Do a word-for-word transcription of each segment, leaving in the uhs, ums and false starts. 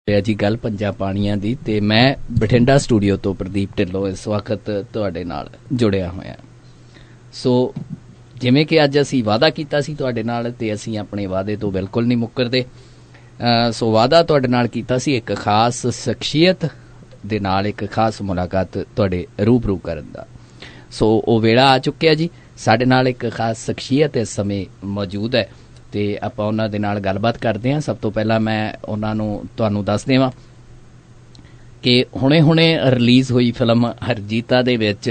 जी गल पंजां पाणियां दी ते मैं बठिंडा स्टूडियो तो प्रदीप ढिल्लों इस वक्त तुहाडे नाल जुड़िया होया। सो जिवें कि अज असीं वादा कीता सी तुहाडे नाल ते असीं अपने वादे तो बिल्कुल नहीं मुकरदे। सो वादा तुहाडे नाल कीता सी एक खास शख्सियत दे नाल एक खास मुलाकात तुहाडे रूबरू करन दा। सो वो वेला आ चुक्या जी। साडे नाल एक खास शख्सियत इस समय मौजूद है ते आपां उन्हां दे नाल गलबात करदे हां। सब तो पहला मैं उन्हां नूं तुहानूं दस देवां कि हुणे हुणे रिलीज़ हुई फिल्म हरजीता दे विच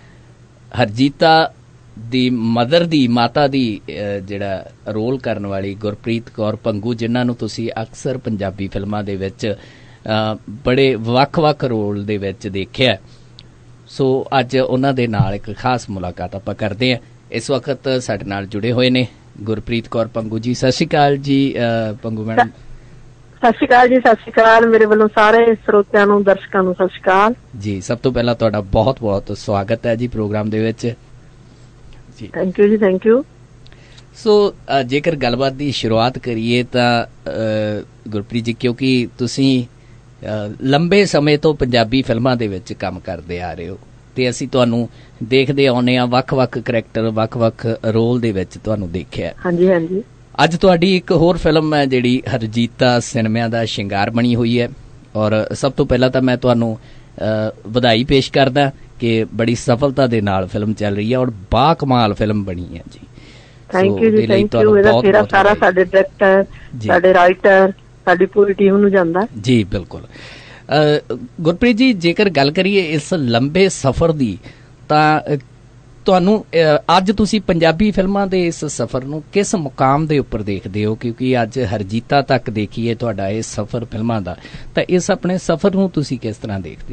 हरजीता दी मदर दी माता दी जिहड़ा रोल करन वाली गुरप्रीत कौर पंगू, जिन्हां नूं तुसीं अक्सर पंजाबी फिल्मां दे विच बड़े वख-वख रोल दे विच देखिआ। सो अज उन्हां दे नाल एक खास मुलाकात आपां करदे हां। इस वक्त साडे नाल जुड़े होए ने गुरप्रीत कौर पंगू जी। सत श्री अकाल जी पंगू मैडम। सत श्री अकाल जी। सत श्री अकाल मेरे वालों सारे श्रोतिਆਂ ਨੂੰ ਦਰਸ਼ਕਾਂ ਨੂੰ ਸਤਿ ਸ਼੍ਰੀ ਅਕਾਲ जी। सब तो पहला तुहाडा बहुत बहुत स्वागत है जी प्रोग्राम दे विच जी। थैंक यू जी, थैंक यू। सो जेकर गलबात की शुरुआत करिए तो गुरप्रीत जी, क्योंकि तुसीं लंबे समय तो पंजाबी फिल्मां दे विच काम करदे आ रहे हो ते असीं तुहानूं देखदे आउने आ वख-वख करैक्टर वख-वख रोल दे विच तुहानूं देखिआ। हांजी हांजी। अज तुहाडी एक होर फिल्म है जिहड़ी हरजीता सिनेमा दा शिंगार बनी हुई है और सब तो पहला तो मैं तुहानूं वधाई पेश करदा कि बड़ी सफलता दे नाल फिल्म चल रही है और बा कमाल फिल्म बनी है जी। थैंक यू जी, थैंक यू। ਇਹਦਾ ਤੇਰਾ ਸਾਰਾ ਸਾਡੇ ਡਾਇਰੈਕਟਰ ਸਾਡੇ ਰਾਈਟਰ ਸਾਡੀ ਪੂਰੀ ਟੀਮ ਨੂੰ ਜਾਂਦਾ जी। बिल्कुल गुरप्रीत जी, जेकर गल करिए इस लंबे सफर दी तां ਤੁਹਾਨੂੰ ਅੱਜ ਤੁਸੀਂ ਪੰਜਾਬੀ ਫਿਲਮਾਂ ਦੇ ਇਸ ਸਫ਼ਰ ਨੂੰ ਕਿਸ ਮੁਕਾਮ ਦੇ ਉੱਪਰ ਦੇਖਦੇ ਹੋ? ਕਿਉਂਕਿ ਅੱਜ ਹਰਜੀਤਾ ਤੱਕ ਦੇਖੀਏ ਤੁਹਾਡਾ ਇਹ ਸਫ਼ਰ ਫਿਲਮਾਂ ਦਾ, ਤਾਂ ਇਸ ਆਪਣੇ ਸਫ਼ਰ ਨੂੰ ਤੁਸੀਂ ਕਿਸ ਤਰ੍ਹਾਂ ਦੇਖਦੇ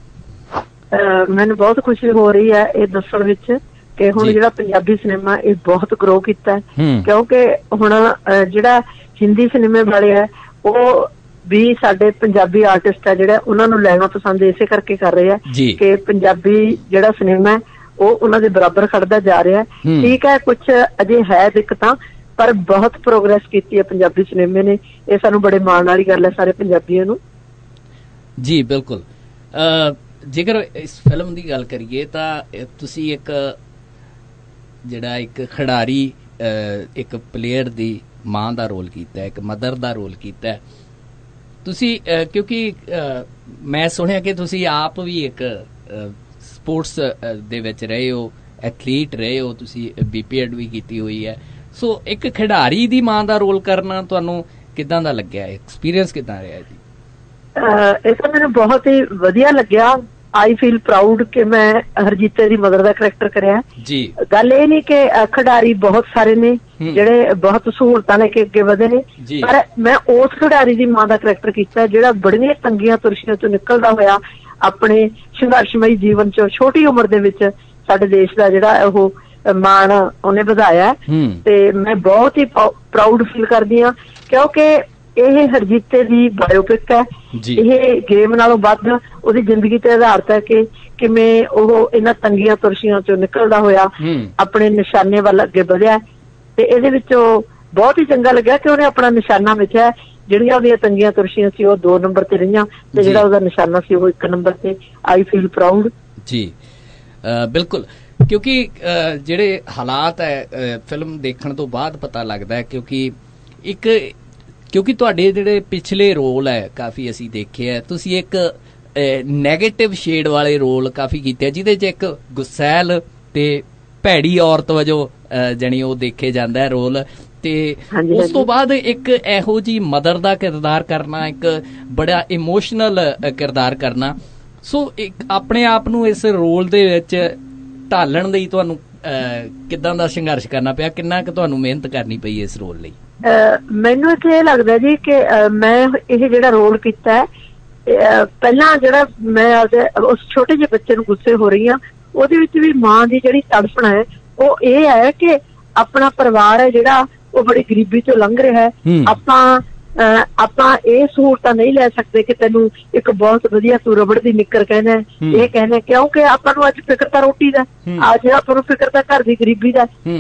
ਹੋ? ਮੈਨੂੰ ਬਹੁਤ ਖੁਸ਼ੀ ਹੋ ਰਹੀ ਹੈ ਇਹ ਦੱਸਣ ਵਿੱਚ ਕਿ ਹੁਣ ਜਿਹੜਾ ਪੰਜਾਬੀ ਸਿਨੇਮਾ ਇਹ ਬਹੁਤ ਗਰੋ ਕੀਤਾ ਹੈ, ਕਿਉਂਕਿ ਹੁਣ ਜਿਹੜਾ ਹਿੰਦੀ ਸਿਨੇਮੇ ਵਾਲੇ ਹੈ ਉਹ ਵੀ ਸਾਡੇ ਪੰਜਾਬੀ ਆਰਟਿਸਟ ਹੈ ਜਿਹੜੇ ਉਹਨਾਂ ਨੂੰ ਲੈਣਾ ਪਸੰਦ ਇਸੇ ਕਰਕੇ ਕਰ ਰਹੇ ਆ ਕਿ ਪੰਜਾਬੀ ਜਿਹੜਾ ਸਿਨੇਮਾ ਉਹ ਉਹਨਾਂ ਦੇ ਬਰਾਬਰ ਖੜਦਾ ਜਾ ਰਿਹਾ। ਠੀਕ ਹੈ, ਕੁਛ ਅਜੇ ਹੈ ਦਿੱਕਤਾਂ, ਪਰ ਬਹੁਤ ਪ੍ਰੋਗਰੈਸ ਕੀਤੀ ਹੈ ਪੰਜਾਬੀ ਸਿਨੇਮੇ ਨੇ। ਇਹ ਸਾਨੂੰ ਬੜੇ ਮਾਣ ਵਾਲੀ ਗੱਲ ਹੈ ਸਾਰੇ ਪੰਜਾਬੀਆਂ ਨੂੰ ਜੀ। ਬਿਲਕੁਲ। ਜੇਕਰ ਇਸ ਫਿਲਮ ਦੀ ਗੱਲ ਕਰੀਏ ਤਾਂ ਤੁਸੀਂ ਇੱਕ ਜਿਹੜਾ ਇੱਕ ਖਿਡਾਰੀ ਇੱਕ ਪਲੇਅਰ ਦੀ ਮਾਂ ਦਾ ਰੋਲ ਕੀਤਾ, ਇੱਕ ਮਦਰ ਦਾ ਰੋਲ ਕੀਤਾ ਤੁਸੀਂ, ਕਿਉਂਕਿ ਮੈਂ ਸੁਣਿਆ ਕਿ ਤੁਸੀਂ ਆਪ ਵੀ ਇੱਕ ਸਪੋਰਟਸ ਦੇ ਵਿੱਚ ਰਹੇ ਹੋ, ਐਥਲੀਟ ਰਹੇ ਹੋ, ਤੁਸੀਂ ਬੀ ਪੀ ਐਡ ਵੀ ਕੀਤੀ ਹੋਈ ਹੈ। ਸੋ ਇੱਕ ਖਿਡਾਰੀ ਦੀ ਮਾਂ ਦਾ ਰੋਲ ਕਰਨਾ ਤੁਹਾਨੂੰ ਕਿੱਦਾਂ ਦਾ ਲੱਗਿਆ? ਐਕਸਪੀਰੀਅੰਸ ਕਿੱਦਾਂ ਰਿਹਾ ਜੀ? ਇਹ ਤਾਂ ਮੈਨੂੰ ਬਹੁਤ ਹੀ ਵਧੀਆ ਲੱਗਿਆ। ਆਈ ਫੀਲ ਪ੍ਰਾਊਡ ਕਿ ਮੈਂ ਹਰਜੀਤੇ ਦੀ ਮਦਰ ਦਾ ਕਰੈਕਟਰ ਕਰਿਆ ਜੀ। ਗੱਲ ਇਹ ਨਹੀਂ ਕਿ ਖਿਡਾਰੀ ਬਹੁਤ ਸਾਰੇ ਨੇ ਜਿਹੜੇ ਬਹੁਤ ਸਹੂਲਤਾਂ ਲੈ ਕੇ ਅੱਗੇ ਵਧੇ ਨੇ, ਪਰ ਮੈਂ ਉਸ ਖਿਡਾਰੀ ਦੀ ਮਾਂ ਦਾ ਕਰੈਕਟਰ ਕੀਤਾ ਜਿਹੜਾ ਬੜੀਆਂ ਤੰਗੀਆਂ ਤੁਰਸ਼ੀਆਂ ਚੋਂ ਨਿਕਲਦਾ ਹੋਇਆ ਆਪਣੇ ਸੰਘਰਸ਼ਮਈ ਜੀਵਨ ਚ ਛੋਟੀ ਉਮਰ ਦੇ ਵਿੱਚ ਸਾਡੇ ਦੇਸ਼ ਦਾ ਜਿਹੜਾ ਉਹ ਮਾਣ ਉਹਨੇ ਵਧਾਇਆ। ਤੇ ਮੈਂ ਬਹੁਤ ਹੀ ਪ੍ਰਾਊਡ ਫੀਲ ਕਰਦੀ ਹਾਂ ਕਿਉਂਕਿ ਇਹ ਹਰਜੀਤੇ ਦੀ ਬਾਇਓਪਿਕ ਹੈ। ਇਹ ਗੇਮ ਨਾਲੋਂ ਵੱਧ ਉਹਦੀ ਜ਼ਿੰਦਗੀ ਤੇ ਆਧਾਰਿਤ ਹੈ ਕਿ ਕਿਵੇਂ ਉਹ ਇਹਨਾਂ ਤੰਗੀਆਂ ਤੁਰਸ਼ੀਆਂ ਚੋਂ ਨਿਕਲਦਾ ਹੋਇਆ ਆਪਣੇ ਨਿਸ਼ਾਨੇ ਵੱਲ ਅੱਗੇ ਵਧਿਆ। ਤੇ ਇਹਦੇ ਵਿੱਚੋਂ ਬਹੁਤ ਹੀ ਚੰਗਾ ਲੱਗਿਆ ਕਿ ਉਹਨੇ ਆਪਣਾ ਨਿਸ਼ਾਨਾ ਮਿਥਿਆ। ਜਿਹੜੀਆਂ ਉਹਦੀਆਂ ਤੰਗੀਆਂ ਤੁਰਸ਼ੀਆਂ ਸੀ ਉਹ ਦੋ ਨੰਬਰ ਤੇ ਰਹੀਆਂ ਤੇ ਜਿਹੜਾ ਉਹਦਾ ਨਿਸ਼ਾਨਾ ਸੀ ਉਹ ਇੱਕ ਨੰਬਰ ਤੇ। ਆਈ ਫੀਲ ਪ੍ਰਾਊਡ ਜੀ। ਬਿਲਕੁਲ, ਕਿਉਂਕਿ ਜਿਹੜੇ ਹਾਲਾਤ ਹੈ ਫਿਲਮ ਦੇਖਣ ਤੋਂ ਬਾਅਦ ਪਤਾ ਲੱਗਦਾ ਹੈ, ਕਿਉਂਕਿ ਇੱਕ ਕਿਉਂਕਿ ਤੁਹਾਡੇ ਜਿਹੜੇ ਪਿਛਲੇ ਰੋਲ ਹੈ ਕਾਫੀ ਅਸੀਂ ਦੇਖੇ ਹੈ, ਤੁਸੀਂ ਇੱਕ ਨੈਗੇਟਿਵ ਸ਼ੇਡ ਵਾਲੇ ਰੋਲ ਕਾਫੀ ਕੀਤੇ ਆ ਜਿਹਦੇ 'ਚ ਇੱਕ ਗੁਸੈਲ ਤੇ ਭੈੜੀ ਔਰਤ ਵਜੋਂ ਜਾਣੀ ਉਹ ਦੇਖੇ ਜਾਂਦਾ ਹੈ ਰੋਲ। ਤੇ ਉਸ ਤੋਂ ਬਾਅਦ ਇੱਕ ਇਹੋ ਜਿਹੀ ਮਦਰ ਦਾ ਕਿਰਦਾਰ ਕਰਨਾ, ਇੱਕ ਬੜਾ ਇਮੋਸ਼ਨਲ ਕਿਰਦਾਰ ਕਰਨਾ। ਸੋ ਇੱਕ ਆਪਣੇ ਆਪ ਨੂੰ ਇਸ ਰੋਲ ਦੇ ਵਿੱਚ ਢਾਲਣ ਲਈ ਤੁਹਾਨੂੰ ਕਿੱਦਾਂ ਦਾ ਸੰਘਰਸ਼ ਕਰਨਾ ਪਿਆ? ਕਿੰਨਾ ਕੁ ਤੁਹਾਨੂੰ ਮਿਹਨਤ ਕਰਨੀ ਪਈ ਇਸ ਰੋਲ ਲਈ? ਮੈਨੂੰ ਇੱਥੇ ਇਹ ਲੱਗਦਾ ਜੀ ਕਿ ਮੈਂ ਇਹ ਜਿਹੜਾ ਰੋਲ ਕੀਤਾ ਹੈ, ਪਹਿਲਾਂ ਜਿਹੜਾ ਮੈਂ ਉਸ ਛੋਟੇ ਜਿਹੇ ਬੱਚੇ ਨੂੰ ਗੁੱਸੇ ਹੋ ਰਹੀ ਹਾਂ, ਉਹਦੇ ਵਿੱਚ ਵੀ ਮਾਂ ਦੀ ਜਿਹੜੀ ਤੜਫਣ ਹੈ ਉਹ ਇਹ ਹੈ ਕਿ ਆਪਣਾ ਪਰਿਵਾਰ ਹੈ ਜਿਹੜਾ ਉਹ ਬੜੀ ਗਰੀਬੀ ਚੋਂ ਲੰਘ ਰਿਹਾ ਹੈ। ਆਪਾਂ ਆਪਾਂ ਇਹ ਸਹੂਲਤਾਂ ਨਹੀਂ ਲੈ ਸਕਦੇ ਕਿ ਤੈਨੂੰ ਇੱਕ ਬਹੁਤ ਵਧੀਆ ਤੂੰ ਰਬੜ ਦੀ ਨਿੱਕਰ ਕਹਿੰਦਾ ਇਹ ਕਹਿੰਦਾ, ਕਿਉਂਕਿ ਆਪਾਂ ਨੂੰ ਅੱਜ ਫਿਕਰ ਤਾਂ ਰੋਟੀ ਦਾ, ਅੱਜ ਆਪਾਂ ਨੂੰ ਫਿਕਰ ਤਾਂ ਘਰ ਦੀ ਗਰੀਬੀ ਦਾ।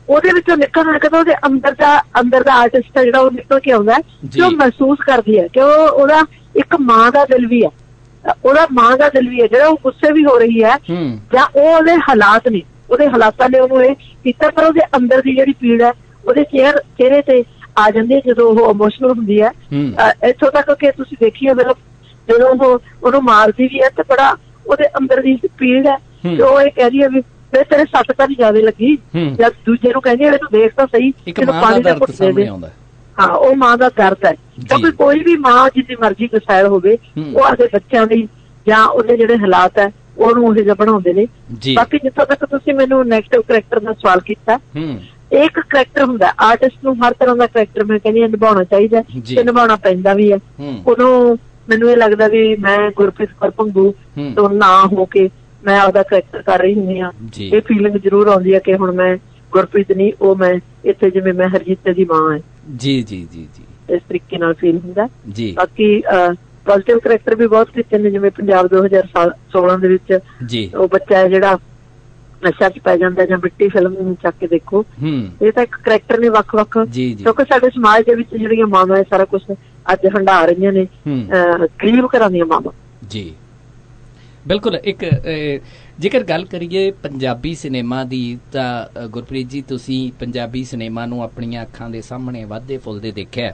ਉਹਦੇ ਵਿੱਚੋਂ ਨਿਕਲ ਨਿਕਲ ਉਹਦੇ ਅੰਦਰ ਦਾ ਅੰਦਰ ਦਾ ਆਰਟਿਸਟ ਹੈ ਜਿਹੜਾ ਉਹ ਨਿਕਲ ਕੇ ਆਉਂਦਾ ਕਿ ਉਹ ਮਹਿਸੂਸ ਕਰਦੀ ਹੈ ਕਿ ਉਹ ਉਹਦਾ ਇੱਕ ਮਾਂ ਦਾ ਦਿਲ ਵੀ ਹੈ, ਉਹਦਾ ਮਾਂ ਦਾ ਦਿਲ ਵੀ ਹੈ ਜਿਹੜਾ ਉਹ ਗੁੱਸੇ ਵੀ ਹੋ ਰਹੀ ਹੈ ਜਾਂ ਉਹ ਉਹਦੇ ਹਾਲਾਤ ਨੇ, ਉਹਦੇ ਹਾਲਾਤਾਂ ਨੇ ਉਹਨੂੰ ਇਹ ਕੀਤਾ, ਪਰ ਉਹਦੇ ਅੰਦਰ ਦੀ ਜਿਹੜੀ ਪੀੜ ਹੈ ਉਹਦੇ ਚਿਹਰੇ ਚਿਹਰੇ ਤੇ ਆ ਜਾਂਦੀ ਹੈ ਜਦੋਂ ਉਹ ਇਮੋਸ਼ਨਲ ਹੁੰਦੀ ਹੈ। ਇੱਥੋਂ ਤੱਕ ਕਿ ਤੁਸੀਂ ਦੇਖੀਏ ਮਤਲਬ ਜਦੋਂ ਉਹ ਉਹਨੂੰ ਮਾਰਦੀ ਵੀ ਹੈ ਤੇ ਬੜਾ ਉਹਦੇ ਅੰਦਰ ਦੀ ਪੀੜ ਹੈ ਤੇ ਉਹ ਇਹ ਕਹਿ ਰਹੀ ਹੈ ਵੀ ਫਿਰ ਤੇਰੇ ਸੱਟ ਤਾਂ ਨਹੀਂ ਜ਼ਿਆਦਾ ਲੱਗੀ, ਜਾਂ ਦੂਜੇ ਨੂੰ ਕਹਿੰਦੀ ਇਹਨੂੰ ਦੇਖ ਤਾਂ ਸਹੀ, ਇਹਨੂੰ ਪਾਣੀ ਦਾ ਘੁੱਟ ਦੇ ਦੇ। ਹਾਂ, ਉਹ ਮਾਂ ਦਾ ਦਰਦ ਹੈ ਕਿਉਂਕਿ ਕੋਈ ਵੀ ਮਾਂ ਜਿੰਨੀ ਮਰਜ਼ੀ ਗੁਸੈਲ ਹੋਵੇ ਉਹ ਆਪਣੇ ਬੱਚਿਆਂ ਦੀ ਜਾਂ ਉਹਦੇ ਜਿਹੜੇ ਹਾਲਾਤ ਹੈ ਉਹਨੂੰ ਉਹ ਜਿਹਾ ਬਣਾਉਂਦੇ ਨੇ। ਬਾਕੀ ਜਿੱਥੋਂ ਤੱਕ ਤੁਸੀਂ ਮੈਨੂੰ ਨੈਗੇਟਿਵ ਕਰੈਕਟਰ ਦਾ ਸਵਾਲ ਕੀਤਾ, ਇੱਕ ਕਰੈਕਟਰ ਹੁੰਦਾ ਆਰਟਿਸਟ ਨੂੰ, ਹਰ ਤਰ੍ਹਾਂ ਦਾ ਕਰੈਕਟਰ ਮੈਂ ਕਹਿੰਦੀ ਨਿਭਾਉਣਾ ਚਾਹੀਦਾ ਤੇ ਨਿਭਾਉਣਾ ਪੈਂਦਾ ਵੀ ਹੈ। ਉਦੋਂ ਮੈਨੂੰ ਇਹ ਲੱਗਦਾ ਵੀ ਮੈਂ ਗੁਰਪ੍ਰੀਤ ਕੌਰ ਭੰਗੂ ਤੋਂ ਨਾ ਹੋ ਕੇ ਮੈਂ ਆਪਦਾ ਕਰੈਕਟਰ ਕਰ ਰਹੀ ਹੁੰਦੀ ਹਾਂ, ਇਹ ਫੀਲਿੰਗ ਜ਼ਰੂਰ ਆਉਂਦੀ ਹੈ ਕਿ ਹੁਣ ਮੈਂ ਗੁਰਪ੍ਰੀਤ ਨਹੀਂ, ਉਹ ਮੈਂ ਇੱਥੇ ਜਿਵੇਂ ਮੈਂ ਹਰਜੀਤ ਦੀ ਮਾਂ ਹੈ। ਜੀ ਜੀ ਜੀ ਜੀ ਇਸ ਤਰੀਕੇ ਨਾਲ ਫੀਲ ਹੁੰਦਾ। ਬਾਕੀ ਪੋਜ਼ਿਟਿਵ ਕਰੈਕਟਰ ਵੀ ਬਹੁਤ ਕੀਤੇ ਨੇ, ਜਿਵੇਂ ਪੰਜਾਬ ਦੋ ਹਜ਼ਾਰ ਸੋਲਾਂ ਦੇ ਵਿੱਚ ਉਹ ਬੱਚਾ ਹੈ ਜਿਹੜਾ ਨਸ਼ਾ ਚ ਪੈ ਜਾਂਦਾ, ਜਾਂ ਮਿੱਟੀ ਫਿਲਮ ਨੂੰ ਚੱਕ ਕੇ ਦੇਖੋ, ਇਹ ਤਾਂ ਇੱਕ ਕਰੈਕਟਰ ਨੇ ਵੱਖ ਵੱਖ, ਕਿਉਂਕਿ ਸਾਡੇ ਸਮਾਜ ਦੇ ਵਿੱਚ ਜਿਹੜੀਆਂ ਮਾਵਾਂ ਇਹ ਸਾਰਾ ਕੁਛ ਅੱਜ ਹੰਢਾ ਰਹੀਆਂ ਨੇ, ਗਰੀਬ ਘਰਾਂ ਦੀਆਂ ਮਾਵਾਂ। ਜੀ ਬਿਲਕੁਲ। ਇੱਕ ਜੇਕਰ ਗੱਲ ਕਰੀਏ ਪੰਜਾਬੀ ਸਿਨੇਮਾ ਦੀ ਤਾਂ ਗੁਰਪ੍ਰੀਤ ਜੀ ਤੁਸੀਂ ਪੰਜਾਬੀ ਸਿਨੇਮਾ ਨੂੰ ਆਪਣੀਆਂ ਅੱਖਾਂ ਦੇ ਸਾਹਮਣੇ ਵੱਧਦੇ ਫੁੱਲਦੇ ਦੇਖਿਆ।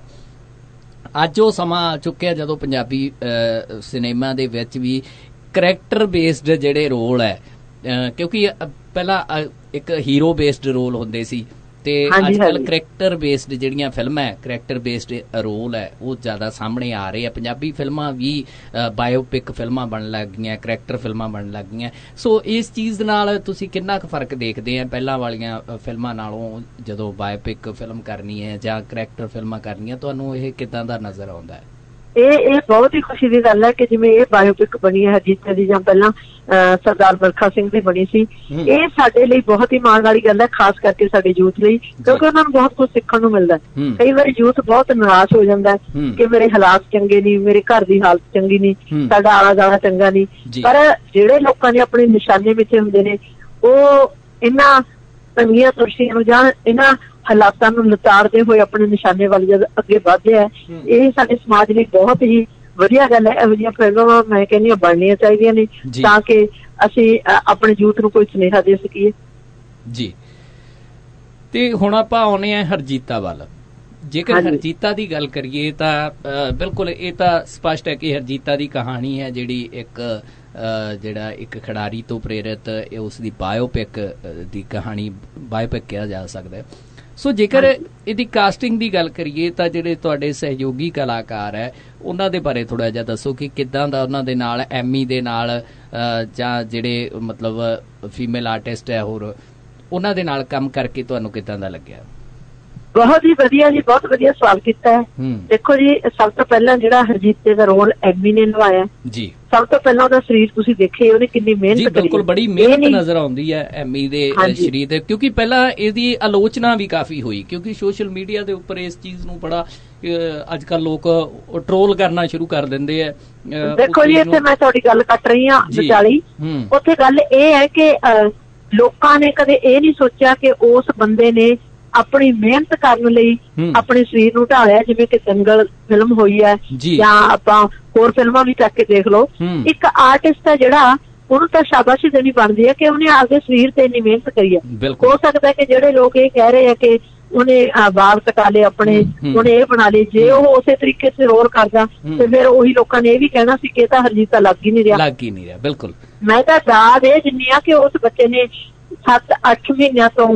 ਅੱਜ ਉਹ ਸਮਾਂ ਆ ਚੁੱਕਿਆ ਜਦੋਂ ਪੰਜਾਬੀ ਸਿਨੇਮਾ ਦੇ ਵਿੱਚ ਵੀ ਕਰੈਕਟਰ ਬੇਸਡ ਜਿਹੜੇ ਰੋਲ ਹੈ, ਕਿਉਂਕਿ ਪਹਿਲਾਂ ਇੱਕ ਹੀਰੋ ਬੇਸਡ ਰੋਲ ਹੁੰਦੇ ਸੀ ਤੇ ਅੱਜ ਕੱਲ ਕਰੈਕਟਰ ਬੇਸਡ ਜਿਹੜੀਆਂ ਫਿਲਮਾਂ ਹੈ, ਕਰੈਕਟਰ ਬੇਸਡ ਰੋਲ ਹੈ ਉਹ ਜ਼ਿਆਦਾ ਸਾਹਮਣੇ ਆ ਰਹੇ ਆ। ਪੰਜਾਬੀ ਫਿਲਮਾਂ ਵੀ ਬਾਇਓਪਿਕ ਫਿਲਮਾਂ ਬਣਨ ਲੱਗ ਗਈਆਂ, ਕਰੈਕਟਰ ਫਿਲਮਾਂ ਬਣਨ ਲੱਗ ਗਈਆਂ। ਸੋ ਇਸ ਚੀਜ਼ ਨਾਲ ਤੁਸੀਂ ਕਿੰਨਾ ਕੁ ਫਰਕ ਦੇਖਦੇ ਆ ਪਹਿਲਾਂ ਵਾਲੀਆਂ ਫਿਲਮਾਂ ਨਾਲੋਂ, ਜਦੋਂ ਬਾਇਓਪਿਕ ਫਿਲਮ ਕਰਨੀ ਹੈ ਜਾਂ ਕਰੈਕਟਰ ਫਿਲਮਾਂ ਕਰਨੀਆਂ, ਤੁਹਾਨੂੰ ਇਹ ਕਿੱਦਾਂ ਦਾ ਨਜ਼ਰ ਆਉਂਦਾ ਹੈ? ਇਹ ਇਹ ਬਹੁਤ ਹੀ ਖੁਸ਼ੀ ਦੀ ਗੱਲ ਹੈ ਕਿ ਜਿਵੇਂ ਇਹ ਬਾਇਓਪਿਕ ਬਣੀ ਹੈ ਹਰਜੀਤ ਦੀ, ਜਾਂ ਪਹਿਲਾਂ ਸਰਦਾਰ ਮਲਖਾ ਸਿੰਘ ਦੀ ਬਣੀ ਸੀ, ਇਹ ਸਾਡੇ ਲਈ ਬਹੁਤ ਹੀ ਮਾਣ ਵਾਲੀ ਗੱਲ ਹੈ, ਖਾਸ ਕਰਕੇ ਸਾਡੇ ਯੂਥ ਲਈ, ਕਿਉਂਕਿ ਉਹਨਾਂ ਨੂੰ ਬਹੁਤ ਕੁਝ ਸਿੱਖਣ ਨੂੰ ਮਿਲਦਾ। ਕਈ ਵਾਰੀ ਯੂਥ ਬਹੁਤ ਨਿਰਾਸ਼ ਹੋ ਜਾਂਦਾ ਕਿ ਮੇਰੇ ਹਾਲਾਤ ਚੰਗੇ ਨਹੀਂ, ਮੇਰੇ ਘਰ ਦੀ ਹਾਲਤ ਚੰਗੀ ਨਹੀਂ, ਸਾਡਾ ਆਲਾ ਦੁਆਲਾ ਚੰਗਾ ਨਹੀਂ, ਪਰ ਜਿਹੜੇ ਲੋਕਾਂ ਦੇ ਆਪਣੇ ਨਿਸ਼ਾਨੇ ਵਿੱਚ ਹੁੰਦੇ ਨੇ ਉਹ ਇਹਨਾਂ ਤੰਗੀਆਂ ਤੁਰਸ਼ੀਆਂ ਨੂੰ ਜਾਂ ਇਹਨਾਂ ਹਾਲਾਤਾਂ ਨੂੰ ਲਤਾੜਦੇ ਹੋਏ ਆਪਣੇ ਨਿਸ਼ਾਨੇ ਵੱਲ ਜਦ ਅੱਗੇ ਵਧਦੇ ਆ, ਇਹ ਸਾਡੇ ਸਮਾਜ ਲਈ ਬਹੁਤ ਹੀ ਵਧੀਆ ਗੱਲ ਹੈ। ਇਹੋ ਜਿਹੀਆਂ ਫਿਲਮਾਂ ਮੈਂ ਕਹਿੰਦੀ ਹਾਂ ਬਣਨੀਆਂ ਚਾਹੀਦੀਆਂ ਨੇ ਤਾਂ ਕਿ ਅਸੀਂ ਆਪਣੇ ਯੂਥ ਨੂੰ ਕੋਈ ਸੁਨੇਹਾ ਦੇ ਸਕੀਏ। ਜੀ, ਤੇ ਹੁਣ ਆਪਾਂ ਆਉਣੇ ਆ ਹਰਜੀਤਾ ਵੱਲ। ਜੇਕਰ ਹਰਜੀਤਾ ਦੀ ਗੱਲ ਕਰੀਏ ਤਾਂ ਬਿਲਕੁਲ ਇਹ ਤਾਂ ਸਪਸ਼ਟ ਹੈ ਕਿ ਹਰਜੀਤਾ ਦੀ ਕਹਾਣੀ ਹੈ ਜਿਹੜੀ ਇੱਕ ਜਿਹੜਾ ਇੱਕ ਖਿਡਾਰੀ ਤੋਂ ਪ੍ਰੇਰਿਤ ਉਸ ਦੀ ਬਾਇਓਪਿਕ ਦੀ ਕਹਾਣੀ ਬਾਇਓਪਿਕ ਕਿਹਾ ਜਾ ਸਕਦਾ ਹੈ। ਸੋ ਜੇਕਰ ਇਹਦੀ ਕਾਸਟਿੰਗ ਦੀ ਗੱਲ ਕਰੀਏ ਤਾਂ ਜਿਹੜੇ ਤੁਹਾਡੇ ਸਹਿਯੋਗੀ ਕਲਾਕਾਰ ਹੈ ਉਹਨਾਂ ਦੇ ਬਾਰੇ ਥੋੜਾ ਜਿਹਾ ਦੱਸੋ ਕਿ ਕਿੱਦਾਂ ਦਾ ਉਹਨਾਂ ਦੇ ਨਾਲ, ਐਮੀ ਦੇ ਨਾਲ ਜਾਂ ਜਿਹੜੇ ਮਤਲਬ ਫੀਮੇਲ ਆਰਟਿਸਟ ਹੈ ਹੋਰ, ਉਹਨਾਂ ਦੇ ਨਾਲ ਕੰਮ ਕਰਕੇ ਤੁਹਾਨੂੰ ਕਿੱਦਾਂ ਦਾ ਲੱਗਿਆ? ਬਹੁਤ ਹੀ ਵਧੀਆ ਜੀ, ਬਹੁਤ ਵਧੀਆ ਸਵਾਲ ਕੀਤਾ ਹੈ। ਦੇਖੋ ਜੀ, ਸਭ ਤੋਂ ਪਹਿਲਾਂ ਜਿਹੜਾ ਹਰਜੀਤ ਦਾ ਰੋਲ ਐਮੀ ਨੇ ਨਿਭਾਇਆ ਜੀ, ਸਭ ਤੋਂ ਪਹਿਲਾਂ ਉਹਦਾ ਸਰੀਰ ਤੁਸੀਂ ਦੇਖੇ, ਉਹਨੇ ਕਿੰਨੀ ਮਿਹਨਤ ਕਰੀ। ਬਿਲਕੁਲ, ਬੜੀ ਮਿਹਨਤ ਨਜ਼ਰ ਆਉਂਦੀ ਹੈ ਐਮੀ ਦੇ ਸਰੀਰ ਤੇ, ਕਿਉਂਕਿ ਪਹਿਲਾਂ ਇਹਦੀ ਆਲੋਚਨਾ ਵੀ ਕਾਫੀ ਹੋਈ, ਕਿਉਂਕਿ ਸੋਸ਼ਲ ਮੀਡੀਆ ਦੇ ਉੱਪਰ ਇਸ ਚੀਜ਼ ਨੂੰ ਬੜਾ ਅੱਜ ਕੱਲ ਲੋਕ ਟਰੋਲ ਕਰਨਾ ਸ਼ੁਰੂ ਕਰ ਦਿੰਦੇ ਆ। ਦੇਖੋ ਜੀ, ਇੱਥੇ ਮੈਂ ਤੁਹਾਡੀ ਗੱਲ ਕੱਟ ਰਹੀ ਹਾਂ ਵਿਚਾਲੀ, ਉੱਥੇ ਗੱਲ ਇਹ ਹੈ ਕਿ ਲੋਕਾਂ ਨੇ ਕਦੇ ਇਹ ਨਹੀਂ ਸੋਚਿਆ ਕਿ ਉਸ ਬੰਦੇ ਨੇ ਆਪਣੀ ਮਿਹਨਤ ਕਰਨ ਲਈ ਆਪਣੇ ਸਰੀਰ ਨੂੰ ਢਾਲਿਆ, ਜਿਵੇਂ ਕਿ ਦੰਗਲ ਫਿਲਮ ਹੋਈ ਹੈ ਜਾਂ ਆਪਾਂ ਹੋਰ ਫਿਲਮਾਂ ਵੀ ਚੱਕ ਕੇ ਦੇਖ ਲਓ। ਇੱਕ ਆਰਟਿਸਟ ਹੈ ਜਿਹੜਾ, ਉਹਨੂੰ ਤਾਂ ਸ਼ਾਬਾਸ਼ੀ ਦੇਣੀ ਬਣਦੀ ਹੈ ਕਿ ਉਹਨੇ ਆਪਦੇ ਸਰੀਰ ਤੇ ਇੰਨੀ ਮਿਹਨਤ ਕਰੀ ਹੈ। ਹੋ ਸਕਦਾ ਕਿ ਜਿਹੜੇ ਲੋਕ ਇਹ ਕਹਿ ਰਹੇ ਆ ਕਿ ਉਹਨੇ ਵਾਲ ਕਟਾ ਲਏ ਆਪਣੇ, ਉਹਨੇ ਇਹ ਬਣਾ ਲਏ, ਜੇ ਉਹ ਉਸੇ ਤਰੀਕੇ ਸੇ ਰੋਲ ਕਰਦਾ ਤੇ ਫਿਰ ਉਹੀ ਲੋਕਾਂ ਨੇ ਇਹ ਵੀ ਕਹਿਣਾ ਸੀ ਕਿ ਇਹ ਤਾਂ ਹਰਜੀਤ ਲੱਗ ਹੀ ਨਹੀਂ ਰਿਹਾ, ਲੱਗ ਹੀ ਨਹੀਂ ਰਿਹਾ। ਬਿਲਕੁਲ, ਮੈਂ ਤਾਂ ਦਾਦ ਇਹ ਦਿੰਦੀ ਆ ਕਿ ਉਸ ਬੱਚੇ ਨੇ ਸੱਤ ਅੱਠ ਮਹੀਨਿਆਂ ਤੋਂ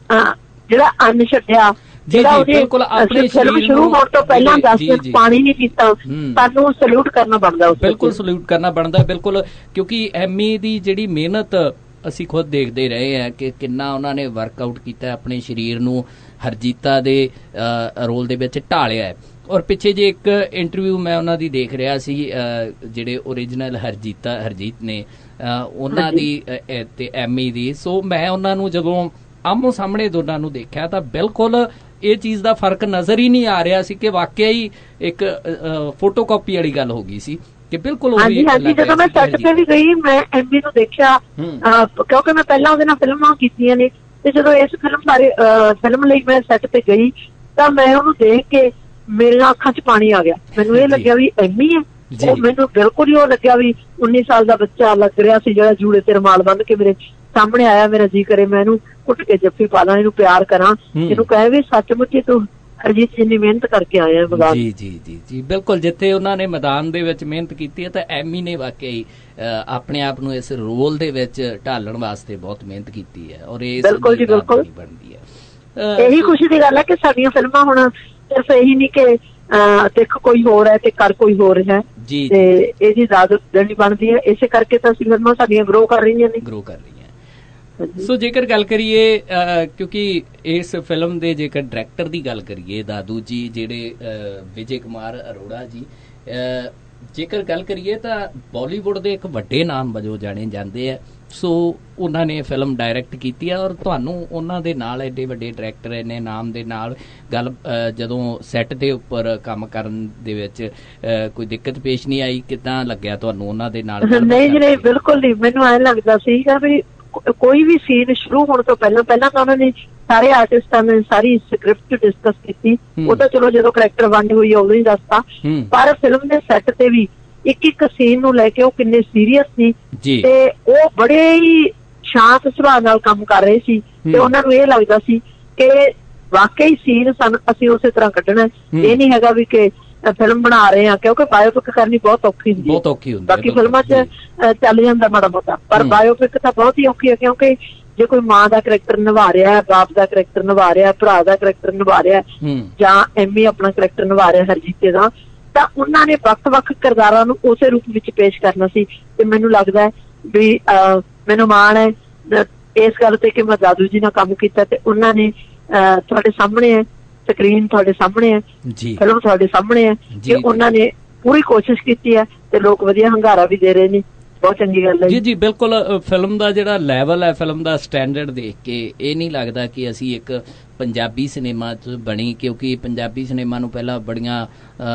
ਜਿਹੜਾ ਅੰਨ ਛੱਡਿਆ, ਜਿਹੜਾ ਉਹਦੇ ਫਿਲਮ ਸ਼ੁਰੂ ਹੋਣ ਤੋਂ ਪਹਿਲਾਂ ਦਸ ਦਿਨ ਪਾਣੀ ਨਹੀਂ ਪੀਤਾ, ਸਾਨੂੰ ਸਲੂਟ ਕਰਨਾ ਬਣਦਾ। ਬਿਲਕੁਲ ਸਲੂਟ ਕਰਨਾ ਬਣਦਾ, ਬਿਲਕੁਲ, ਕਿਉਂਕਿ ਐਮੀ ਦੀ ਜਿਹੜੀ ਮਿਹਨਤ ਅਸੀਂ ਖੁਦ ਦੇਖਦੇ ਰਹੇ ਹਾਂ ਕਿ ਕਿੰਨਾ ਉਹਨਾਂ ਨੇ ਵਰਕਆਊਟ ਕੀਤਾ, ਆਪਣੇ ਸਰੀਰ ਨੂੰ ਹਰਜੀਤਾ ਦੇ ਰੋਲ ਦੇ ਵਿੱਚ ਢਾਲਿਆ ਹੈ। ਔਰ ਪਿੱਛੇ ਜੇ ਇੱਕ ਇੰਟਰਵਿਊ ਮੈਂ ਉਹਨਾਂ ਦੀ ਦੇਖ ਰਿਹਾ ਸੀ, ਜਿਹੜੇ ਓਰੀਜਨਲ ਹਰਜੀਤਾ ਹਰਜੀਤ ਨੇ ਉਹਨਾਂ ਦੀ ਤੇ ਐਮੀ ਦੀ, ਸੋ ਮੈਂ ਉਹਨਾਂ ਨੂੰ ਜਦੋਂ ਆਮੋ ਸਾਹਮਣੇ ਦੋਨਾਂ ਨੂੰ ਦੇਖਿਆ ਤਾਂ ਬਿਲਕੁਲ ਇਹ ਚੀਜ਼ ਦਾ ਫਰਕ ਨਜ਼ਰ ਹੀ ਨਹੀਂ ਆ ਰਿਹਾ ਸੀ ਕਿ ਵਾਕਿਆ ਹੀ ਇੱਕ ਫੋਟੋ ਕਾਪੀ ਵਾਲੀ ਗੱਲ ਹੋ ਗਈ ਸੀ ਕਿ ਬਿਲਕੁਲ। ਹਾਂਜੀ ਹਾਂਜੀ, ਜਦੋਂ ਮੈਂ ਸੈੱਟ ਤੇ ਵੀ ਗਈ ਮੈਂ ਐਮੀ ਨੂੰ ਦੇਖਿਆ, ਕਿਉਂਕਿ ਮੈਂ ਪਹਿਲਾਂ ਉਹਦੇ ਨਾਲ ਫਿਲਮਾਂ ਕੀਤੀਆਂ ਨੇ, ਤੇ ਜਦੋਂ ਇਸ ਫਿਲਮ ਬਾਰੇ ਫਿਲਮ ਲਈ ਮੈਂ ਸੈੱਟ ਤੇ ਗਈ ਤਾਂ ਮੈਂ ਉਹਨੂੰ ਦੇਖ ਕੇ ਮੇਰੀਆਂ ਅੱਖਾਂ 'ਚ ਪਾਣੀ ਆ ਗਿਆ। ਮੈਨੂੰ ਇਹ ਲੱਗਿਆ ਵੀ ਐਮੀ ਹੈ। ਉਹ ਮੈਨੂੰ ਬਿਲਕੁਲ ਹੀ ਉਹ ਲੱਗਿਆ ਵੀ ਉੱਨੀ ਸਾਲ ਦਾ ਬੱਚਾ ਲੱਗ ਰਿਹਾ ਸੀ ਜਿਹੜਾ ਜੂੜੇ ਤੇ ਰੁਮਾਲ ਬੰਨ੍ਹ ਕੇ ਮੇਰੇ ਸਾਹਮਣੇ ਆਇਆ। ਮੇਰਾ ਜੀ ਕਰੇ ਮੈਂ ਇਹਨੂੰ ਘੁੱਟ ਕੇ ਜੱਫੀ ਪਾ ਲਾਂ, ਇਹਨੂੰ ਪਿਆਰ ਕਰਾਂ, ਇਹਨੂੰ ਕਹੇ ਵੀ ਸੱਚਮੁੱਚ ਤੂੰ ਹਰਜੀਤ ਜਿੰਨੀ ਮਿਹਨਤ ਕਰਕੇ ਆਇਆ ਮੈਦਾਨ। ਜੀ ਜੀ ਜੀ ਜੀ ਬਿਲਕੁਲ, ਜਿੱਥੇ ਉਹਨਾਂ ਨੇ ਮੈਦਾਨ ਦੇ ਵਿੱਚ ਮਿਹਨਤ ਕੀਤੀ ਹੈ ਤਾਂ ਐਮੀ ਨੇ ਵਾਕਈ ਆਪਣੇ ਆਪ ਨੂੰ ਇਸ ਰੋਲ ਦੇ ਵਿੱਚ ਢਾਲਣ ਵਾਸਤੇ ਬਹੁਤ ਮਿਹਨਤ ਕੀਤੀ ਹੈ ਔਰ ਇਹ ਬਿਲਕੁਲ ਜੀ ਬਿਲਕੁਲ ਬਣਦੀ ਹੈ। ਇਹੀ ਖੁਸ਼ੀ ਦੀ ਗੱਲ ਹੈ ਕਿ ਸਾਡੀਆਂ ਫਿਲਮਾਂ ਹੁਣ ਸਿਰਫ ਇਹੀ ਨਹੀਂ ਕਿ ਦੇਖ ਕੋਈ ਹੋਰ ਹੈ ਤੇ ਕਰ ਕੋਈ ਹੋਰ ਹੈ ਜੀ, ਤੇ ਇਹਦੀ ਇਜਾਜ਼ਤ ਦੇਣੀ ਬਣਦੀ ਹੈ। ਇਸੇ ਕਰਕੇ ਤਾਂ ਅਸੀਂ ਫਿਲਮਾਂ ਸਾਡੀਆਂ ਗਰੋ ਕਰ ਰਹੀਆਂ ਨੇ ਗਰੋ ਕਰ ਰਹੀਆਂ। ਸੋ ਜੇਕਰ ਗੱਲ ਕਰੀਏ ਕਿਉਂਕਿ ਇਸ ਫਿਲਮ ਦੇ ਜੇਕਰ ਡਾਇਰੈਕਟਰ ਦੀ ਗੱਲ ਕਰੀਏ ਦਾਦੂ ਜੀ ਜਿਹੜੇ ਵਿਜੇ ਕੁਮਾਰ ਅਰੋੜਾ ਜੀ, ਜੇਕਰ ਗੱਲ ਕਰੀਏ ਤਾਂ ਬਾਲੀਵੁੱਡ ਦੇ ਇੱਕ ਵੱਡੇ ਨਾਮ ਵਜੋਂ ਜਾਣੇ ਜਾਂਦੇ ਆ। ਸੋ ਉਹਨਾਂ ਨੇ ਫਿਲਮ ਡਾਇਰੈਕਟ ਕੀਤੀ ਆ ਔਰ ਤੁਹਾਨੂੰ ਉਹਨਾਂ ਦੇ ਨਾਲ ਐਡੇ ਵੱਡੇ ਡਾਇਰੈਕਟਰ ਇੰਨੇ ਨਾਮ ਦੇ ਨਾਲ ਗੱਲ ਜਦੋਂ ਸੈੱਟ ਦੇ ਉੱਪਰ ਕੰਮ ਕਰਨ ਦੇ ਵਿੱਚ ਕੋਈ ਦਿੱਕਤ ਪੇਸ਼ ਨਹੀਂ ਆਈ? ਕਿੱਦਾਂ ਲੱਗਿਆ ਤੁਹਾਨੂੰ ਉਹਨਾਂ ਦੇ ਨਾਲ? ਨਹੀਂ ਜੀ ਨਹੀਂ, ਬਿਲਕੁਲ ਨਹੀਂ। ਮੈਨੂੰ ਐਂ ਲੱਗਦਾ ਸੀਗਾ ਵੀ ਕੋਈ ਵੀ ਸੀਨ ਸ਼ੁਰੂ ਹੋਣ ਤੋਂ ਪਹਿਲਾਂ ਪਹਿਲਾਂ ਤਾਂ ਉਹਨਾਂ ਨੇ ਸਾਰੇ ਆਰਟਿਸਟਾਂ ਨੇ ਸਾਰੀ ਸਕ੍ਰਿਪਟ ਡਿਸਕਸ ਕੀਤੀ। ਉਹ ਤਾਂ ਚਲੋ ਜਦੋਂ ਕਰੈਕਟਰ ਵੰਡ ਹੋਈ ਉਦੋਂ ਹੀ ਦੱਸਤਾ, ਪਰ ਫਿਲਮ ਦੇ ਸੈੱਟ ਤੇ ਵੀ ਇੱਕ ਇੱਕ ਸੀਨ ਨੂੰ ਲੈ ਕੇ ਉਹ ਕਿੰਨੇ ਸੀਰੀਅਸ ਸੀ ਤੇ ਉਹ ਬੜੇ ਹੀ ਸ਼ਾਂਤ ਸੁਭਾਅ ਨਾਲ ਕੰਮ ਕਰ ਰਹੇ ਸੀ ਤੇ ਉਹਨਾਂ ਨੂੰ ਇਹ ਲੱਗਦਾ ਸੀ ਕਿ ਵਾਕਈ ਸੀਨ ਸਾਨੂੰ ਅਸੀਂ ਉਸੇ ਤਰ੍ਹਾਂ ਕੱਢਣਾ। ਇਹ ਨਹੀਂ ਹੈਗਾ ਵੀ ਕਿ ਫਿਲਮ ਬਣਾ ਰਹੇ ਆ, ਕਿਉਂਕਿ ਬਾਇਓਪਿਕ ਕਰਨੀ ਬਹੁਤ ਔਖੀ ਹੁੰਦੀ ਬਹੁਤ ਔਖੀ ਹੁੰਦੀ ਬਾਕੀ ਫਿਲਮਾਂ 'ਚ ਚੱਲ ਜਾਂਦਾ ਮਾੜਾ ਮੋਟਾ, ਪਰ ਬਾਇਓਪਿਕ ਤਾਂ ਬਹੁਤ ਹੀ ਔਖੀ ਹੈ। ਕਿਉਂਕਿ ਜੇ ਕੋਈ ਮਾਂ ਦਾ ਕਰੈਕਟਰ ਨਿਭਾ ਰਿਹਾ, ਬਾਪ ਦਾ ਕਰੈਕਟਰ ਨਿਭਾ ਰਿਹਾ, ਭਰਾ ਦਾ ਕਰੈਕਟਰ ਨਿਭਾ ਰਿਹਾ, ਜਾਂ ਐਮੀ ਆਪਣਾ ਕਰੈਕਟਰ ਨਿਭਾ ਰਿਹਾ ਹਰਜੀਤੇ ਦਾ, ਤਾਂ ਉਹਨਾਂ ਨੇ ਵੱਖ-ਵੱਖ ਕਿਰਦਾਰਾਂ ਨੂੰ ਉਸੇ ਰੂਪ ਵਿੱਚ ਪੇਸ਼ ਕਰਨਾ ਸੀ। ਤੇ ਮੈਨੂੰ ਲੱਗਦਾ ਹੈ ਵੀ ਮੈਨੂੰ ਮਾਣ ਹੈ ਇਸ ਗੱਲ ਤੇ ਕਿ ਮੈਂ ਦਾਦੂ ਜੀ ਨਾਲ ਕੰਮ ਕੀਤਾ ਤੇ ਉਹਨਾਂ ਨੇ ਤੁਹਾਡੇ ਸਾਹਮਣੇ ਹੈ, ਸਕਰੀਨ ਤੁਹਾਡੇ ਸਾਹਮਣੇ ਹੈ, ਫਿਲਮ ਤੁਹਾਡੇ ਸਾਹਮਣੇ ਹੈ ਕਿ ਉਹਨਾਂ ਨੇ ਪੂਰੀ ਕੋਸ਼ਿਸ਼ ਕੀਤੀ ਹੈ ਤੇ ਲੋਕ ਵਧੀਆ ਹੰਗਾਰਾ ਵੀ ਦੇ ਰਹੇ ਨੇ। ਬਹੁਤ ਚੰਗੀ ਗੱਲ ਹੈ ਜੀ। ਜੀ ਬਿਲਕੁਲ, ਫਿਲਮ ਦਾ ਜਿਹੜਾ ਲੈਵਲ ਹੈ, ਫਿਲਮ ਦਾ ਸਟੈਂਡਰਡ ਦੇਖ ਕੇ ਇਹ ਨਹੀਂ ਲੱਗਦਾ ਕਿ ਅਸੀਂ ਇੱਕ ਪੰਜਾਬੀ ਸਿਨੇਮਾ 'ਚ ਬਣੀ, ਕਿਉਂਕਿ ਪੰਜਾਬੀ ਸਿਨੇਮਾ ਨੂੰ ਪਹਿਲਾਂ ਬੜੀਆਂ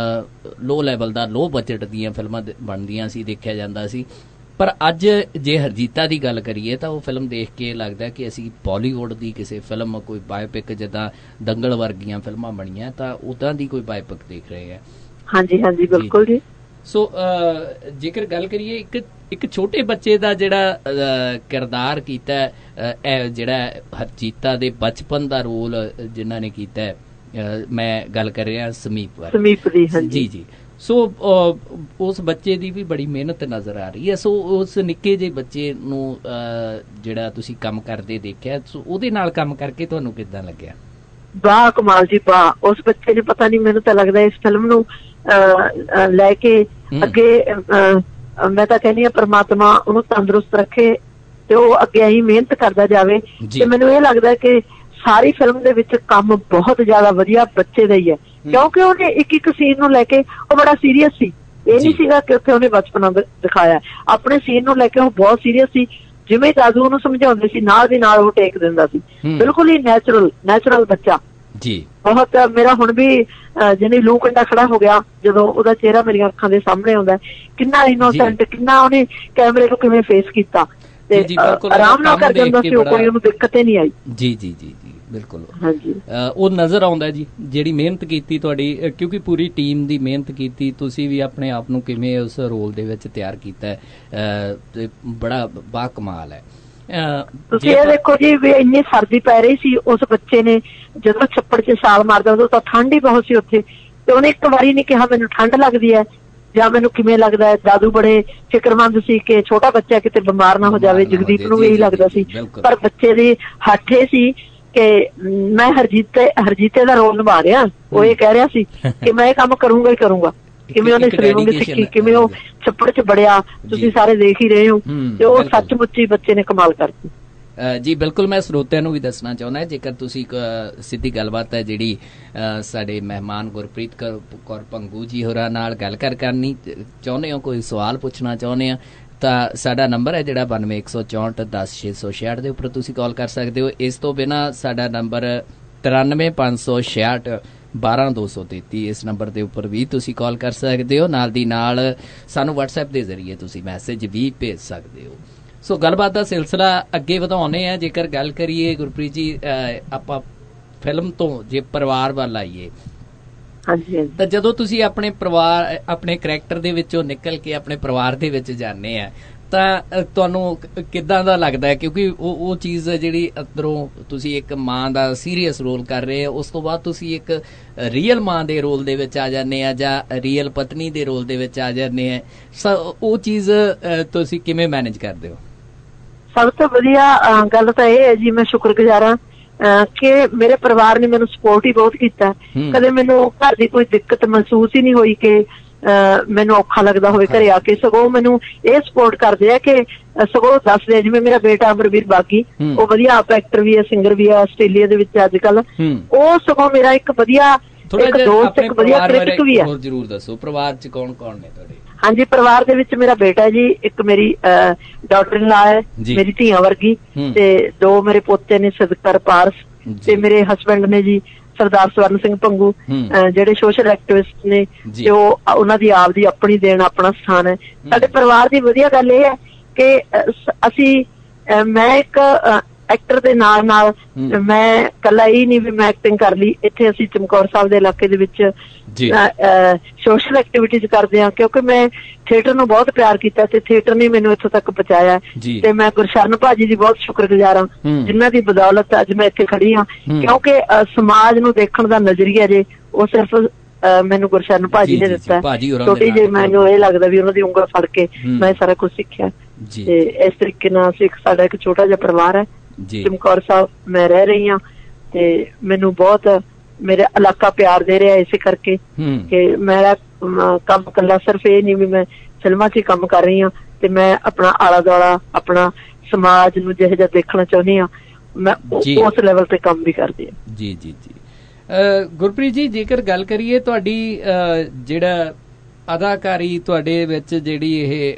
ਲੋ ਲੈਵਲ ਦਾ ਲੋ ਬਜਟ ਦੀਆਂ ਫਿਲਮਾਂ ਬਣਦੀਆਂ ਸੀ, ਦੇਖਿਆ ਜਾਂਦਾ ਸੀ। ਪਰ ਅੱਜ ਜੇ ਹਰਜੀਤਾ ਦੀ ਗੱਲ ਕਰੀਏ ਤਾਂ ਉਹ ਫਿਲਮ ਦੇਖ ਕੇ ਲੱਗਦਾ ਕਿ ਅਸੀਂ ਬਾਲੀਵੁੱਡ ਦੀ ਕਿਸੇ ਫਿਲਮ, ਕੋਈ ਬਾਇਓਪਿਕ ਜਿੱਦਾਂ ਦੰਗਲ ਵਰਗੀਆਂ ਫਿਲਮਾਂ ਬਣੀਆਂ ਤਾਂ ਉੱਦਾਂ ਦੀ ਕੋਈ ਬਾਇਓਪਿਕ ਦੇਖ ਰਹੇ ਆ। ਹਾਂਜੀ ਹਾਂਜੀ ਬਿਲਕੁਲ ਜੀ। ਸੋ ਜੇਕਰ ਗੱਲ ਕਰੀਏ ਇੱਕ ਇੱਕ ਛੋਟੇ ਬੱਚੇ ਦਾ ਜਿਹੜਾ ਕਿਰਦਾਰ ਕੀਤਾ ਜਿਹੜਾ ਹਰਜੀਤਾ ਦੇ ਬਚਪਨ ਦਾ ਰੋਲ ਜਿਨ੍ਹਾਂ ਨੇ ਕੀਤਾ, ਮੈਂ ਗੱਲ ਕਰ ਰਿਹਾ ਸਮੀਪ ਬਾਰੇ। ਸਮੀਪ ਦੀ ਜੀ ਜੀ। ਸੋ ਉਸ ਬੱਚੇ ਦੀ ਵੀ ਬੜੀ ਮਿਹਨਤ ਨਜ਼ਰ ਆ ਰਹੀ ਹੈ। ਸੋ ਉਸ ਨਿੱਕੇ ਜਿਹੇ ਬੱਚੇ ਨੂੰ ਜਿਹੜਾ ਤੁਸੀਂ ਕੰਮ ਕਰਦੇ ਦੇਖਿਆ, ਸੋ ਉਹਦੇ ਨਾਲ ਕੰਮ ਕਰਕੇ ਤੁਹਾਨੂੰ ਕਿੱਦਾਂ ਲੱਗਿਆ? ਵਾਹ ਕਮਾਲ ਜੀ ਵਾਹ। ਉਸ ਬੱਚੇ ਨੇ ਪਤਾ ਨਹੀਂ, ਮੈਨੂੰ ਤਾਂ ਲੱਗਦਾ ਇਸ ਫਿਲਮ ਨੂੰ ਲੈ ਕੇ ਅੱਗੇ ਮੈਂ ਤਾਂ ਕਹਿੰਦੀ ਹਾਂ ਪਰਮਾਤਮਾ ਉਹਨੂੰ ਤੰਦਰੁਸਤ ਰੱਖੇ ਤੇ ਉਹ ਅੱਗੇ ਹੀ ਮਿਹਨਤ ਕਰਦਾ ਜਾਵੇ। ਤੇ ਮੈਨੂੰ ਇਹ ਲੱਗਦਾ ਕਿ ਸਾਰੀ ਫਿਲਮ ਦੇ ਵਿੱਚ ਕੰਮ ਬਹੁਤ ਜ਼ਿਆਦਾ ਵਧੀਆ ਬੱਚੇ ਦਾ ਹੀ ਹੈ, ਕਿਉਂਕਿ ਉਹਨੇ ਇੱਕ ਇੱਕ ਸੀਨ ਨੂੰ ਲੈ ਕੇ ਉਹ ਬੜਾ ਸੀਰੀਅਸ ਸੀ। ਇਹ ਨਹੀਂ ਸੀਗਾ ਕਿ ਉੱਥੇ ਉਹਨੇ ਬਚਪਨਾ ਦਿਖਾਇਆ, ਆਪਣੇ ਸੀਨ ਨੂੰ ਲੈ ਕੇ ਉਹ ਬਹੁਤ ਸੀਰੀਅਸ ਸੀ। ਜਿਵੇਂ ਦਾਦੂ ਉਹਨੂੰ ਸਮਝਾਉਂਦੇ ਸੀ ਨਾਲ ਦੀ ਨਾਲ ਉਹ ਟੇਕ ਦਿੰਦਾ ਸੀ। ਬਿਲਕੁਲ ਹੀ ਨੈਚੁਰਲ ਨੈਚੁਰਲ ਬੱਚਾ ਜੀ। ਬਹੁਤ ਮੇਰਾ ਹੁਣ ਵੀ ਜਿਹਨੇ ਲੂ ਕੰਡਾ ਖੜਾ ਹੋ ਗਿਆ ਜਦੋਂ ਉਹਦਾ ਚਿਹਰਾ ਮੇਰੀਆਂ ਅੱਖਾਂ ਦੇ ਸਾਹਮਣੇ ਆਉਂਦਾ, ਕਿੰਨਾ ਇਨੋਸੈਂਟ, ਕਿੰਨਾ ਉਹਨੇ ਕੈਮਰੇ ਨੂੰ ਕਿਵੇਂ ਫੇਸ ਕੀਤਾ ਤੇ ਆਰਾਮ ਨਾਲ ਕਰ ਜਾਂਦਾ ਸੀ, ਕੋਈ ਉਹਨੂੰ ਦਿੱਕਤ ਹੀ ਨਹੀਂ ਆਈ। ਜੀ ਜੀ ਜੀ ਜੀ ਬਿਲਕੁਲ। ਹਾਂਜੀ, ਉਹ ਨਜ਼ਰ ਆਉਂਦਾ ਜੀ ਜਿਹੜੀ ਮਿਹਨਤ ਕੀਤੀ ਤੁਹਾਡੀ, ਕਿਉਂਕਿ ਪੂਰੀ ਟੀਮ ਦੀ ਮਿਹਨਤ ਕੀਤੀ। ਤੁਸੀਂ ਵੀ ਆਪਣੇ ਆਪ ਨੂੰ ਕਿਵੇਂ ਉਸ ਰੋਲ ਦੇ ਵਿੱਚ ਤਿਆਰ ਕੀਤਾ ਤੇ ਬੜਾ ਬਾ ਕਮਾਲ ਹੈ। ਤੁਸੀਂ ਇਹ ਦੇਖੋ ਜੀ ਵੀ ਇੰਨੀ ਸਰਦੀ ਪੈ ਰਹੀ ਸੀ, ਉਸ ਬੱਚੇ ਨੇ ਜਦੋਂ ਛੱਪੜ 'ਚ ਛਾਲ ਮਾਰਦਾ ਉਦੋਂ ਤਾਂ ਠੰਡ ਹੀ ਬਹੁਤ ਸੀ ਉੱਥੇ, ਤੇ ਉਹਨੇ ਇੱਕ ਵਾਰੀ ਨਹੀਂ ਕਿਹਾ ਮੈਨੂੰ ਠੰਡ ਲੱਗਦੀ ਹੈ ਜਾਂ ਮੈਨੂੰ ਕਿਵੇਂ ਲੱਗਦਾ ਹੈ। ਦਾਦੂ ਬੜੇ ਫਿਕਰਮੰਦ ਸੀ ਕਿ ਛੋਟਾ ਬੱਚਾ ਕਿਤੇ ਬਿਮਾਰ ਨਾ ਹੋ ਜਾਵੇ। ਜਗਦੀਪ ਨੂੰ ਵੀ ਇਹੀ ਲੱਗਦਾ ਸੀ, ਪਰ ਬੱਚੇ ਦੀ ਹੱਥ ਇਹ ਸੀ ਕਿ ਮੈਂ ਹਰਜੀਤੇ ਹਰਜੀਤੇ ਦਾ ਰੋਲ ਨਿਭਾ ਰਿਹਾ। ਉਹ ਇਹ ਕਹਿ ਰਿਹਾ ਸੀ ਕਿ ਮੈਂ ਇਹ ਕੰਮ ਕਰੂੰਗਾ ਹੀ ਕਰੂੰਗਾ। ਕਿਵੇਂ ਉਹਨੇ ਸਰੀਰੋਂ ਸਿੱਖੀ, ਕਿਵੇਂ ਉਹ ਛੱਪੜ 'ਚ ਬੜਿਆ, ਤੁਸੀਂ ਸਾਰੇ ਦੇਖ ਹੀ ਰਹੇ ਹੋ। ਤੇ ਉਹ ਸੱਚਮੁੱਚ ਹੀ ਬੱਚੇ ਨੇ ਕਮਾਲ ਕਰਤੀ। ਜੀ ਬਿਲਕੁਲ, ਮੈਂ ਸਰੋਤਿਆਂ ਨੂੰ ਵੀ ਦੱਸਣਾ ਚਾਹੁੰਦਾ ਜੇਕਰ ਤੁਸੀਂ ਸਿੱਧੀ ਗੱਲਬਾਤ ਹੈ ਜਿਹੜੀ ਸਾਡੇ ਮਹਿਮਾਨ ਗੁਰਪ੍ਰੀਤ ਕੌਰ ਭੰਗੂ ਜੀ ਹੋਰਾਂ ਨਾਲ ਗੱਲ ਕਰ ਕਰਨੀ ਚਾਹੁੰਦੇ ਹੋ, ਕੋਈ ਸਵਾਲ ਪੁੱਛਣਾ ਚਾਹੁੰਦੇ ਆ ਤਾਂ ਸਾਡਾ ਨੰਬਰ ਹੈ ਜਿਹੜਾ ਬਾਨਵੇਂ ਇੱਕ ਸੌ ਚੌਂਹਠ ਦਸ ਛੇ ਸੌ ਛਿਆਹਠ ਦੇ ਉੱਪਰ ਤੁਸੀਂ ਕਾਲ ਕਰ ਸਕਦੇ ਹੋ। ਇਸ ਤੋਂ ਬਿਨਾਂ ਸਾਡਾ ਨੰਬਰ ਤਰਾਨਵੇਂ ਪੰਜ ਸੌ ਛਿਆਹਠ ਬਾਰਾਂ ਦੋ ਸੌ ਤੇਤੀ, ਇਸ ਨੰਬਰ ਦੇ ਉੱਪਰ ਵੀ ਤੁਸੀਂ ਕਾਲ ਕਰ ਸਕਦੇ ਹੋ। ਨਾਲ ਦੀ ਨਾਲ ਸਾਨੂੰ ਵਟਸਐਪ ਦੇ ਜ਼ਰੀਏ ਤੁਸੀਂ ਮੈਸੇਜ ਵੀ ਭੇਜ ਸਕਦੇ ਹੋ। ਸੋ ਗੱਲਬਾਤ ਦਾ ਸਿਲਸਿਲਾ ਅੱਗੇ ਵਧਾਉਂਦੇ ਆ। ਜੇਕਰ ਗੱਲ ਕਰੀਏ ਗੁਰਪ੍ਰੀਤ ਜੀ ਆਪਾਂ ਫਿਲਮ ਤੋਂ ਜੇ ਪਰਿਵਾਰ ਵੱਲ ਆਈਏ ਤਾਂ ਜਦੋਂ ਤੁਸੀਂ ਆਪਣੇ ਪਰਿਵਾਰ ਆਪਣੇ ਕਰੈਕਟਰ ਦੇ ਵਿੱਚੋਂ ਨਿਕਲ ਕੇ ਆਪਣੇ ਪਰਿਵਾਰ ਦੇ ਵਿੱਚ ਜਾਂਦੇ ਆ ਤਾਂ ਤੁਹਾਨੂੰ ਕਿੱਦਾਂ ਦਾ ਲੱਗਦਾ ਹੈ? ਕਿਉਂਕਿ ਉਹ ਉਹ ਚੀਜ਼ ਜਿਹੜੀ ਅੰਦਰੋਂ ਤੁਸੀਂ ਇੱਕ ਮਾਂ ਦਾ ਸੀਰੀਅਸ ਰੋਲ ਕਰ ਰਹੇ ਹੋ, ਉਸ ਤੋਂ ਬਾਅਦ ਤੁਸੀਂ ਇੱਕ ਰੀਅਲ ਮਾਂ ਦੇ ਰੋਲ ਦੇ ਵਿੱਚ ਆ ਜਾਂਦੇ ਆ ਜਾਂ ਰੀਅਲ ਪਤਨੀ ਦੇ ਰੋਲ ਦੇ ਵਿੱਚ ਆ ਜਾਂਦੇ ਆ, ਉਹ ਚੀਜ਼ ਤੁਸੀਂ ਕਿਵੇਂ ਮੈਨੇਜ ਕਰਦੇ ਹੋ? ਸਭ ਤੋਂ ਵਧੀਆ ਗੱਲ ਤਾਂ ਇਹ ਹੈ ਜੀ, ਮੈਂ ਸ਼ੁਕਰਗੁਜ਼ਾਰ ਹਾਂ ਕਿ ਮੇਰੇ ਪਰਿਵਾਰ ਨੇ ਮੈਨੂੰ ਸਪੋਰਟ ਹੀ ਬਹੁਤ ਕੀਤਾ। ਕਦੇ ਮੈਨੂੰ ਘਰ ਦੀ ਕੋਈ ਦਿੱਕਤ ਮਹਿਸੂਸ ਹੀ ਨਹੀਂ ਹੋਈ ਕਿ ਮੈਨੂੰ ਔਖਾ ਲੱਗਦਾ ਹੋਵੇ ਘਰੇ ਆ ਕੇ। ਸਗੋਂ ਮੈਨੂੰ ਇਹ ਸਪੋਰਟ ਕਰਦੇ ਆ ਕਿ ਸਗੋਂ ਦੱਸਦੇ, ਜਿਵੇਂ ਮੇਰਾ ਬੇਟਾ ਅਮਰਵੀਰ ਬਾਗੀ, ਉਹ ਵਧੀਆ ਆਪ ਐਕਟਰ ਵੀ ਹੈ, ਸਿੰਗਰ ਵੀ ਹੈ ਆਸਟ੍ਰੇਲੀਆ ਦੇ ਵਿੱਚ ਅੱਜ ਕੱਲ, ਉਹ ਸਗੋਂ ਮੇਰਾ ਇੱਕ ਵਧੀਆ ਇੱਕ ਦੋਸਤ, ਇੱਕ ਵਧੀਆ ਕ੍ਰਿਟਿਕ ਵੀ ਹੈ। ਜਰੂਰ ਦੱਸੋ ਪਰਿਵਾਰ ਚ ਕੌਣ ਕੌਣ ਨੇ ਤੁਹਾਡੇ? ਹਾਂਜੀ, ਪਰਿਵਾਰ ਦੇ ਵਿੱਚ ਮੇਰਾ ਬੇਟਾ ਜੀ, ਇੱਕ ਮੇਰੀ ਡਾਟਰ ਇਨ ਲਾ ਹੈ ਮੇਰੀ ਧੀਆਂ ਵਰਗੀ, ਤੇ ਦੋ ਮੇਰੇ ਪੋਤੇ ਨੇ ਸਦਕਰ ਪਾਰਸ, ਤੇ ਮੇਰੇ ਹਸਬੈਂਡ ਨੇ ਜੀ ਸਰਦਾਰ ਸਵਰਨ ਸਿੰਘ ਭੰਗੂ, ਜਿਹੜੇ ਸੋਸ਼ਲ ਐਕਟਿਵਿਸਟ ਨੇ, ਤੇ ਉਹ ਉਹਨਾਂ ਦੀ ਆਪ ਦੀ ਆਪਣੀ ਦੇਣ ਆਪਣਾ ਸਥਾਨ ਹੈ। ਸਾਡੇ ਪਰਿਵਾਰ ਦੀ ਵਧੀਆ ਗੱਲ ਇਹ ਹੈ ਕਿ ਅਸੀਂ ਮੈਂ ਇੱਕ ਐਕਟਰ ਦੇ ਨਾਲ ਨਾਲ ਮੈਂ ਇਕੱਲਾ ਹੀ ਨਹੀਂ ਵੀ ਮੈਂ ਐਕਟਿੰਗ ਕਰ ਲਈ, ਇੱਥੇ ਅਸੀਂ ਚਮਕੌਰ ਸਾਹਿਬ ਦੇ ਇਲਾਕੇ ਦੇ ਵਿੱਚ ਸੋਸ਼ਲ ਐਕਟੀਵਿਟੀਜ਼ ਕਰਦੇ ਹਾਂ, ਕਿਉਂਕਿ ਮੈਂ ਥੀਏਟਰ ਨੂੰ ਬਹੁਤ ਪਿਆਰ ਕੀਤਾ ਤੇ ਥੀਏਟਰ ਨੇ ਮੈਨੂੰ ਇੱਥੋਂ ਤੱਕ ਪਹੁੰਚਾਇਆ। ਤੇ ਮੈਂ ਗੁਰਸ਼ਰਨ ਭਾਜੀ ਦੀ ਬਹੁਤ ਸ਼ੁਕਰਗੁਜ਼ਾਰ ਹਾਂ, ਜਿਨ੍ਹਾਂ ਦੀ ਬਦੌਲਤ ਅੱਜ ਮੈਂ ਇੱਥੇ ਖੜੀ ਹਾਂ। ਕਿਉਂਕਿ ਸਮਾਜ ਨੂੰ ਦੇਖਣ ਦਾ ਨਜ਼ਰੀਆ ਜੇ ਉਹ ਸਿਰਫ ਮੈਨੂੰ ਗੁਰਸ਼ਰਨ ਭਾਜੀ ਨੇ ਦਿੱਤਾ। ਛੋਟੀ ਜਿਹੀ ਮੈਨੂੰ ਇਹ ਲੱਗਦਾ ਵੀ ਉਹਨਾਂ ਦੀ ਉਂਗਲ ਫੜ ਕੇ ਮੈਂ ਸਾਰਾ ਕੁਝ ਸਿੱਖਿਆ। ਤੇ ਇਸ ਤਰੀਕੇ ਨਾਲ ਅਸੀਂ ਸਾਡਾ ਇੱਕ ਛੋਟਾ ਜਿਹਾ ਪਰਿਵਾਰ ਹੈ ਚਮਕੌਰ ਸਾਹਿਬ, ਮੈਂ ਰਹਿ ਰਹੀ ਹਾਂ, ਤੇ ਮੈਨੂੰ ਬਹੁਤ ਮੇਰਾ ਇਲਾਕਾ ਪਿਆਰ ਦੇ ਰਿਹਾ ਇਸੇ ਕਰਕੇ ਕਿ ਮੇਰਾ ਕੰਮ ਇਕੱਲਾ ਸਿਰਫ ਇਹ ਨਹੀਂ ਵੀ ਮੈਂ ਫਿਲਮਾਂ 'ਚ ਹੀ ਕੰਮ ਕਰ ਰਹੀ ਹਾਂ, ਤੇ ਮੈਂ ਆਪਣਾ ਆਲਾ ਦੁਆਲਾ ਆਪਣਾ ਸਮਾਜ ਨੂੰ ਜਿਹੋ ਜਿਹਾ ਦੇਖਣਾ ਚਾਹੁੰਦੀ ਹਾਂ, ਮੈਂ ਉਸ ਲੈਵਲ ਤੇ ਕੰਮ ਵੀ ਕਰਦੀ ਹਾਂ। ਜੀ ਜੀ ਜੀ ਗੁਰਪ੍ਰੀਤ ਜੀ, ਜੇਕਰ ਗੱਲ ਕਰੀਏ ਤੁਹਾਡੀ ਜਿਹੜਾ ਅਦਾਕਾਰੀ ਤੁਹਾਡੇ ਵਿੱਚ ਜਿਹੜੀ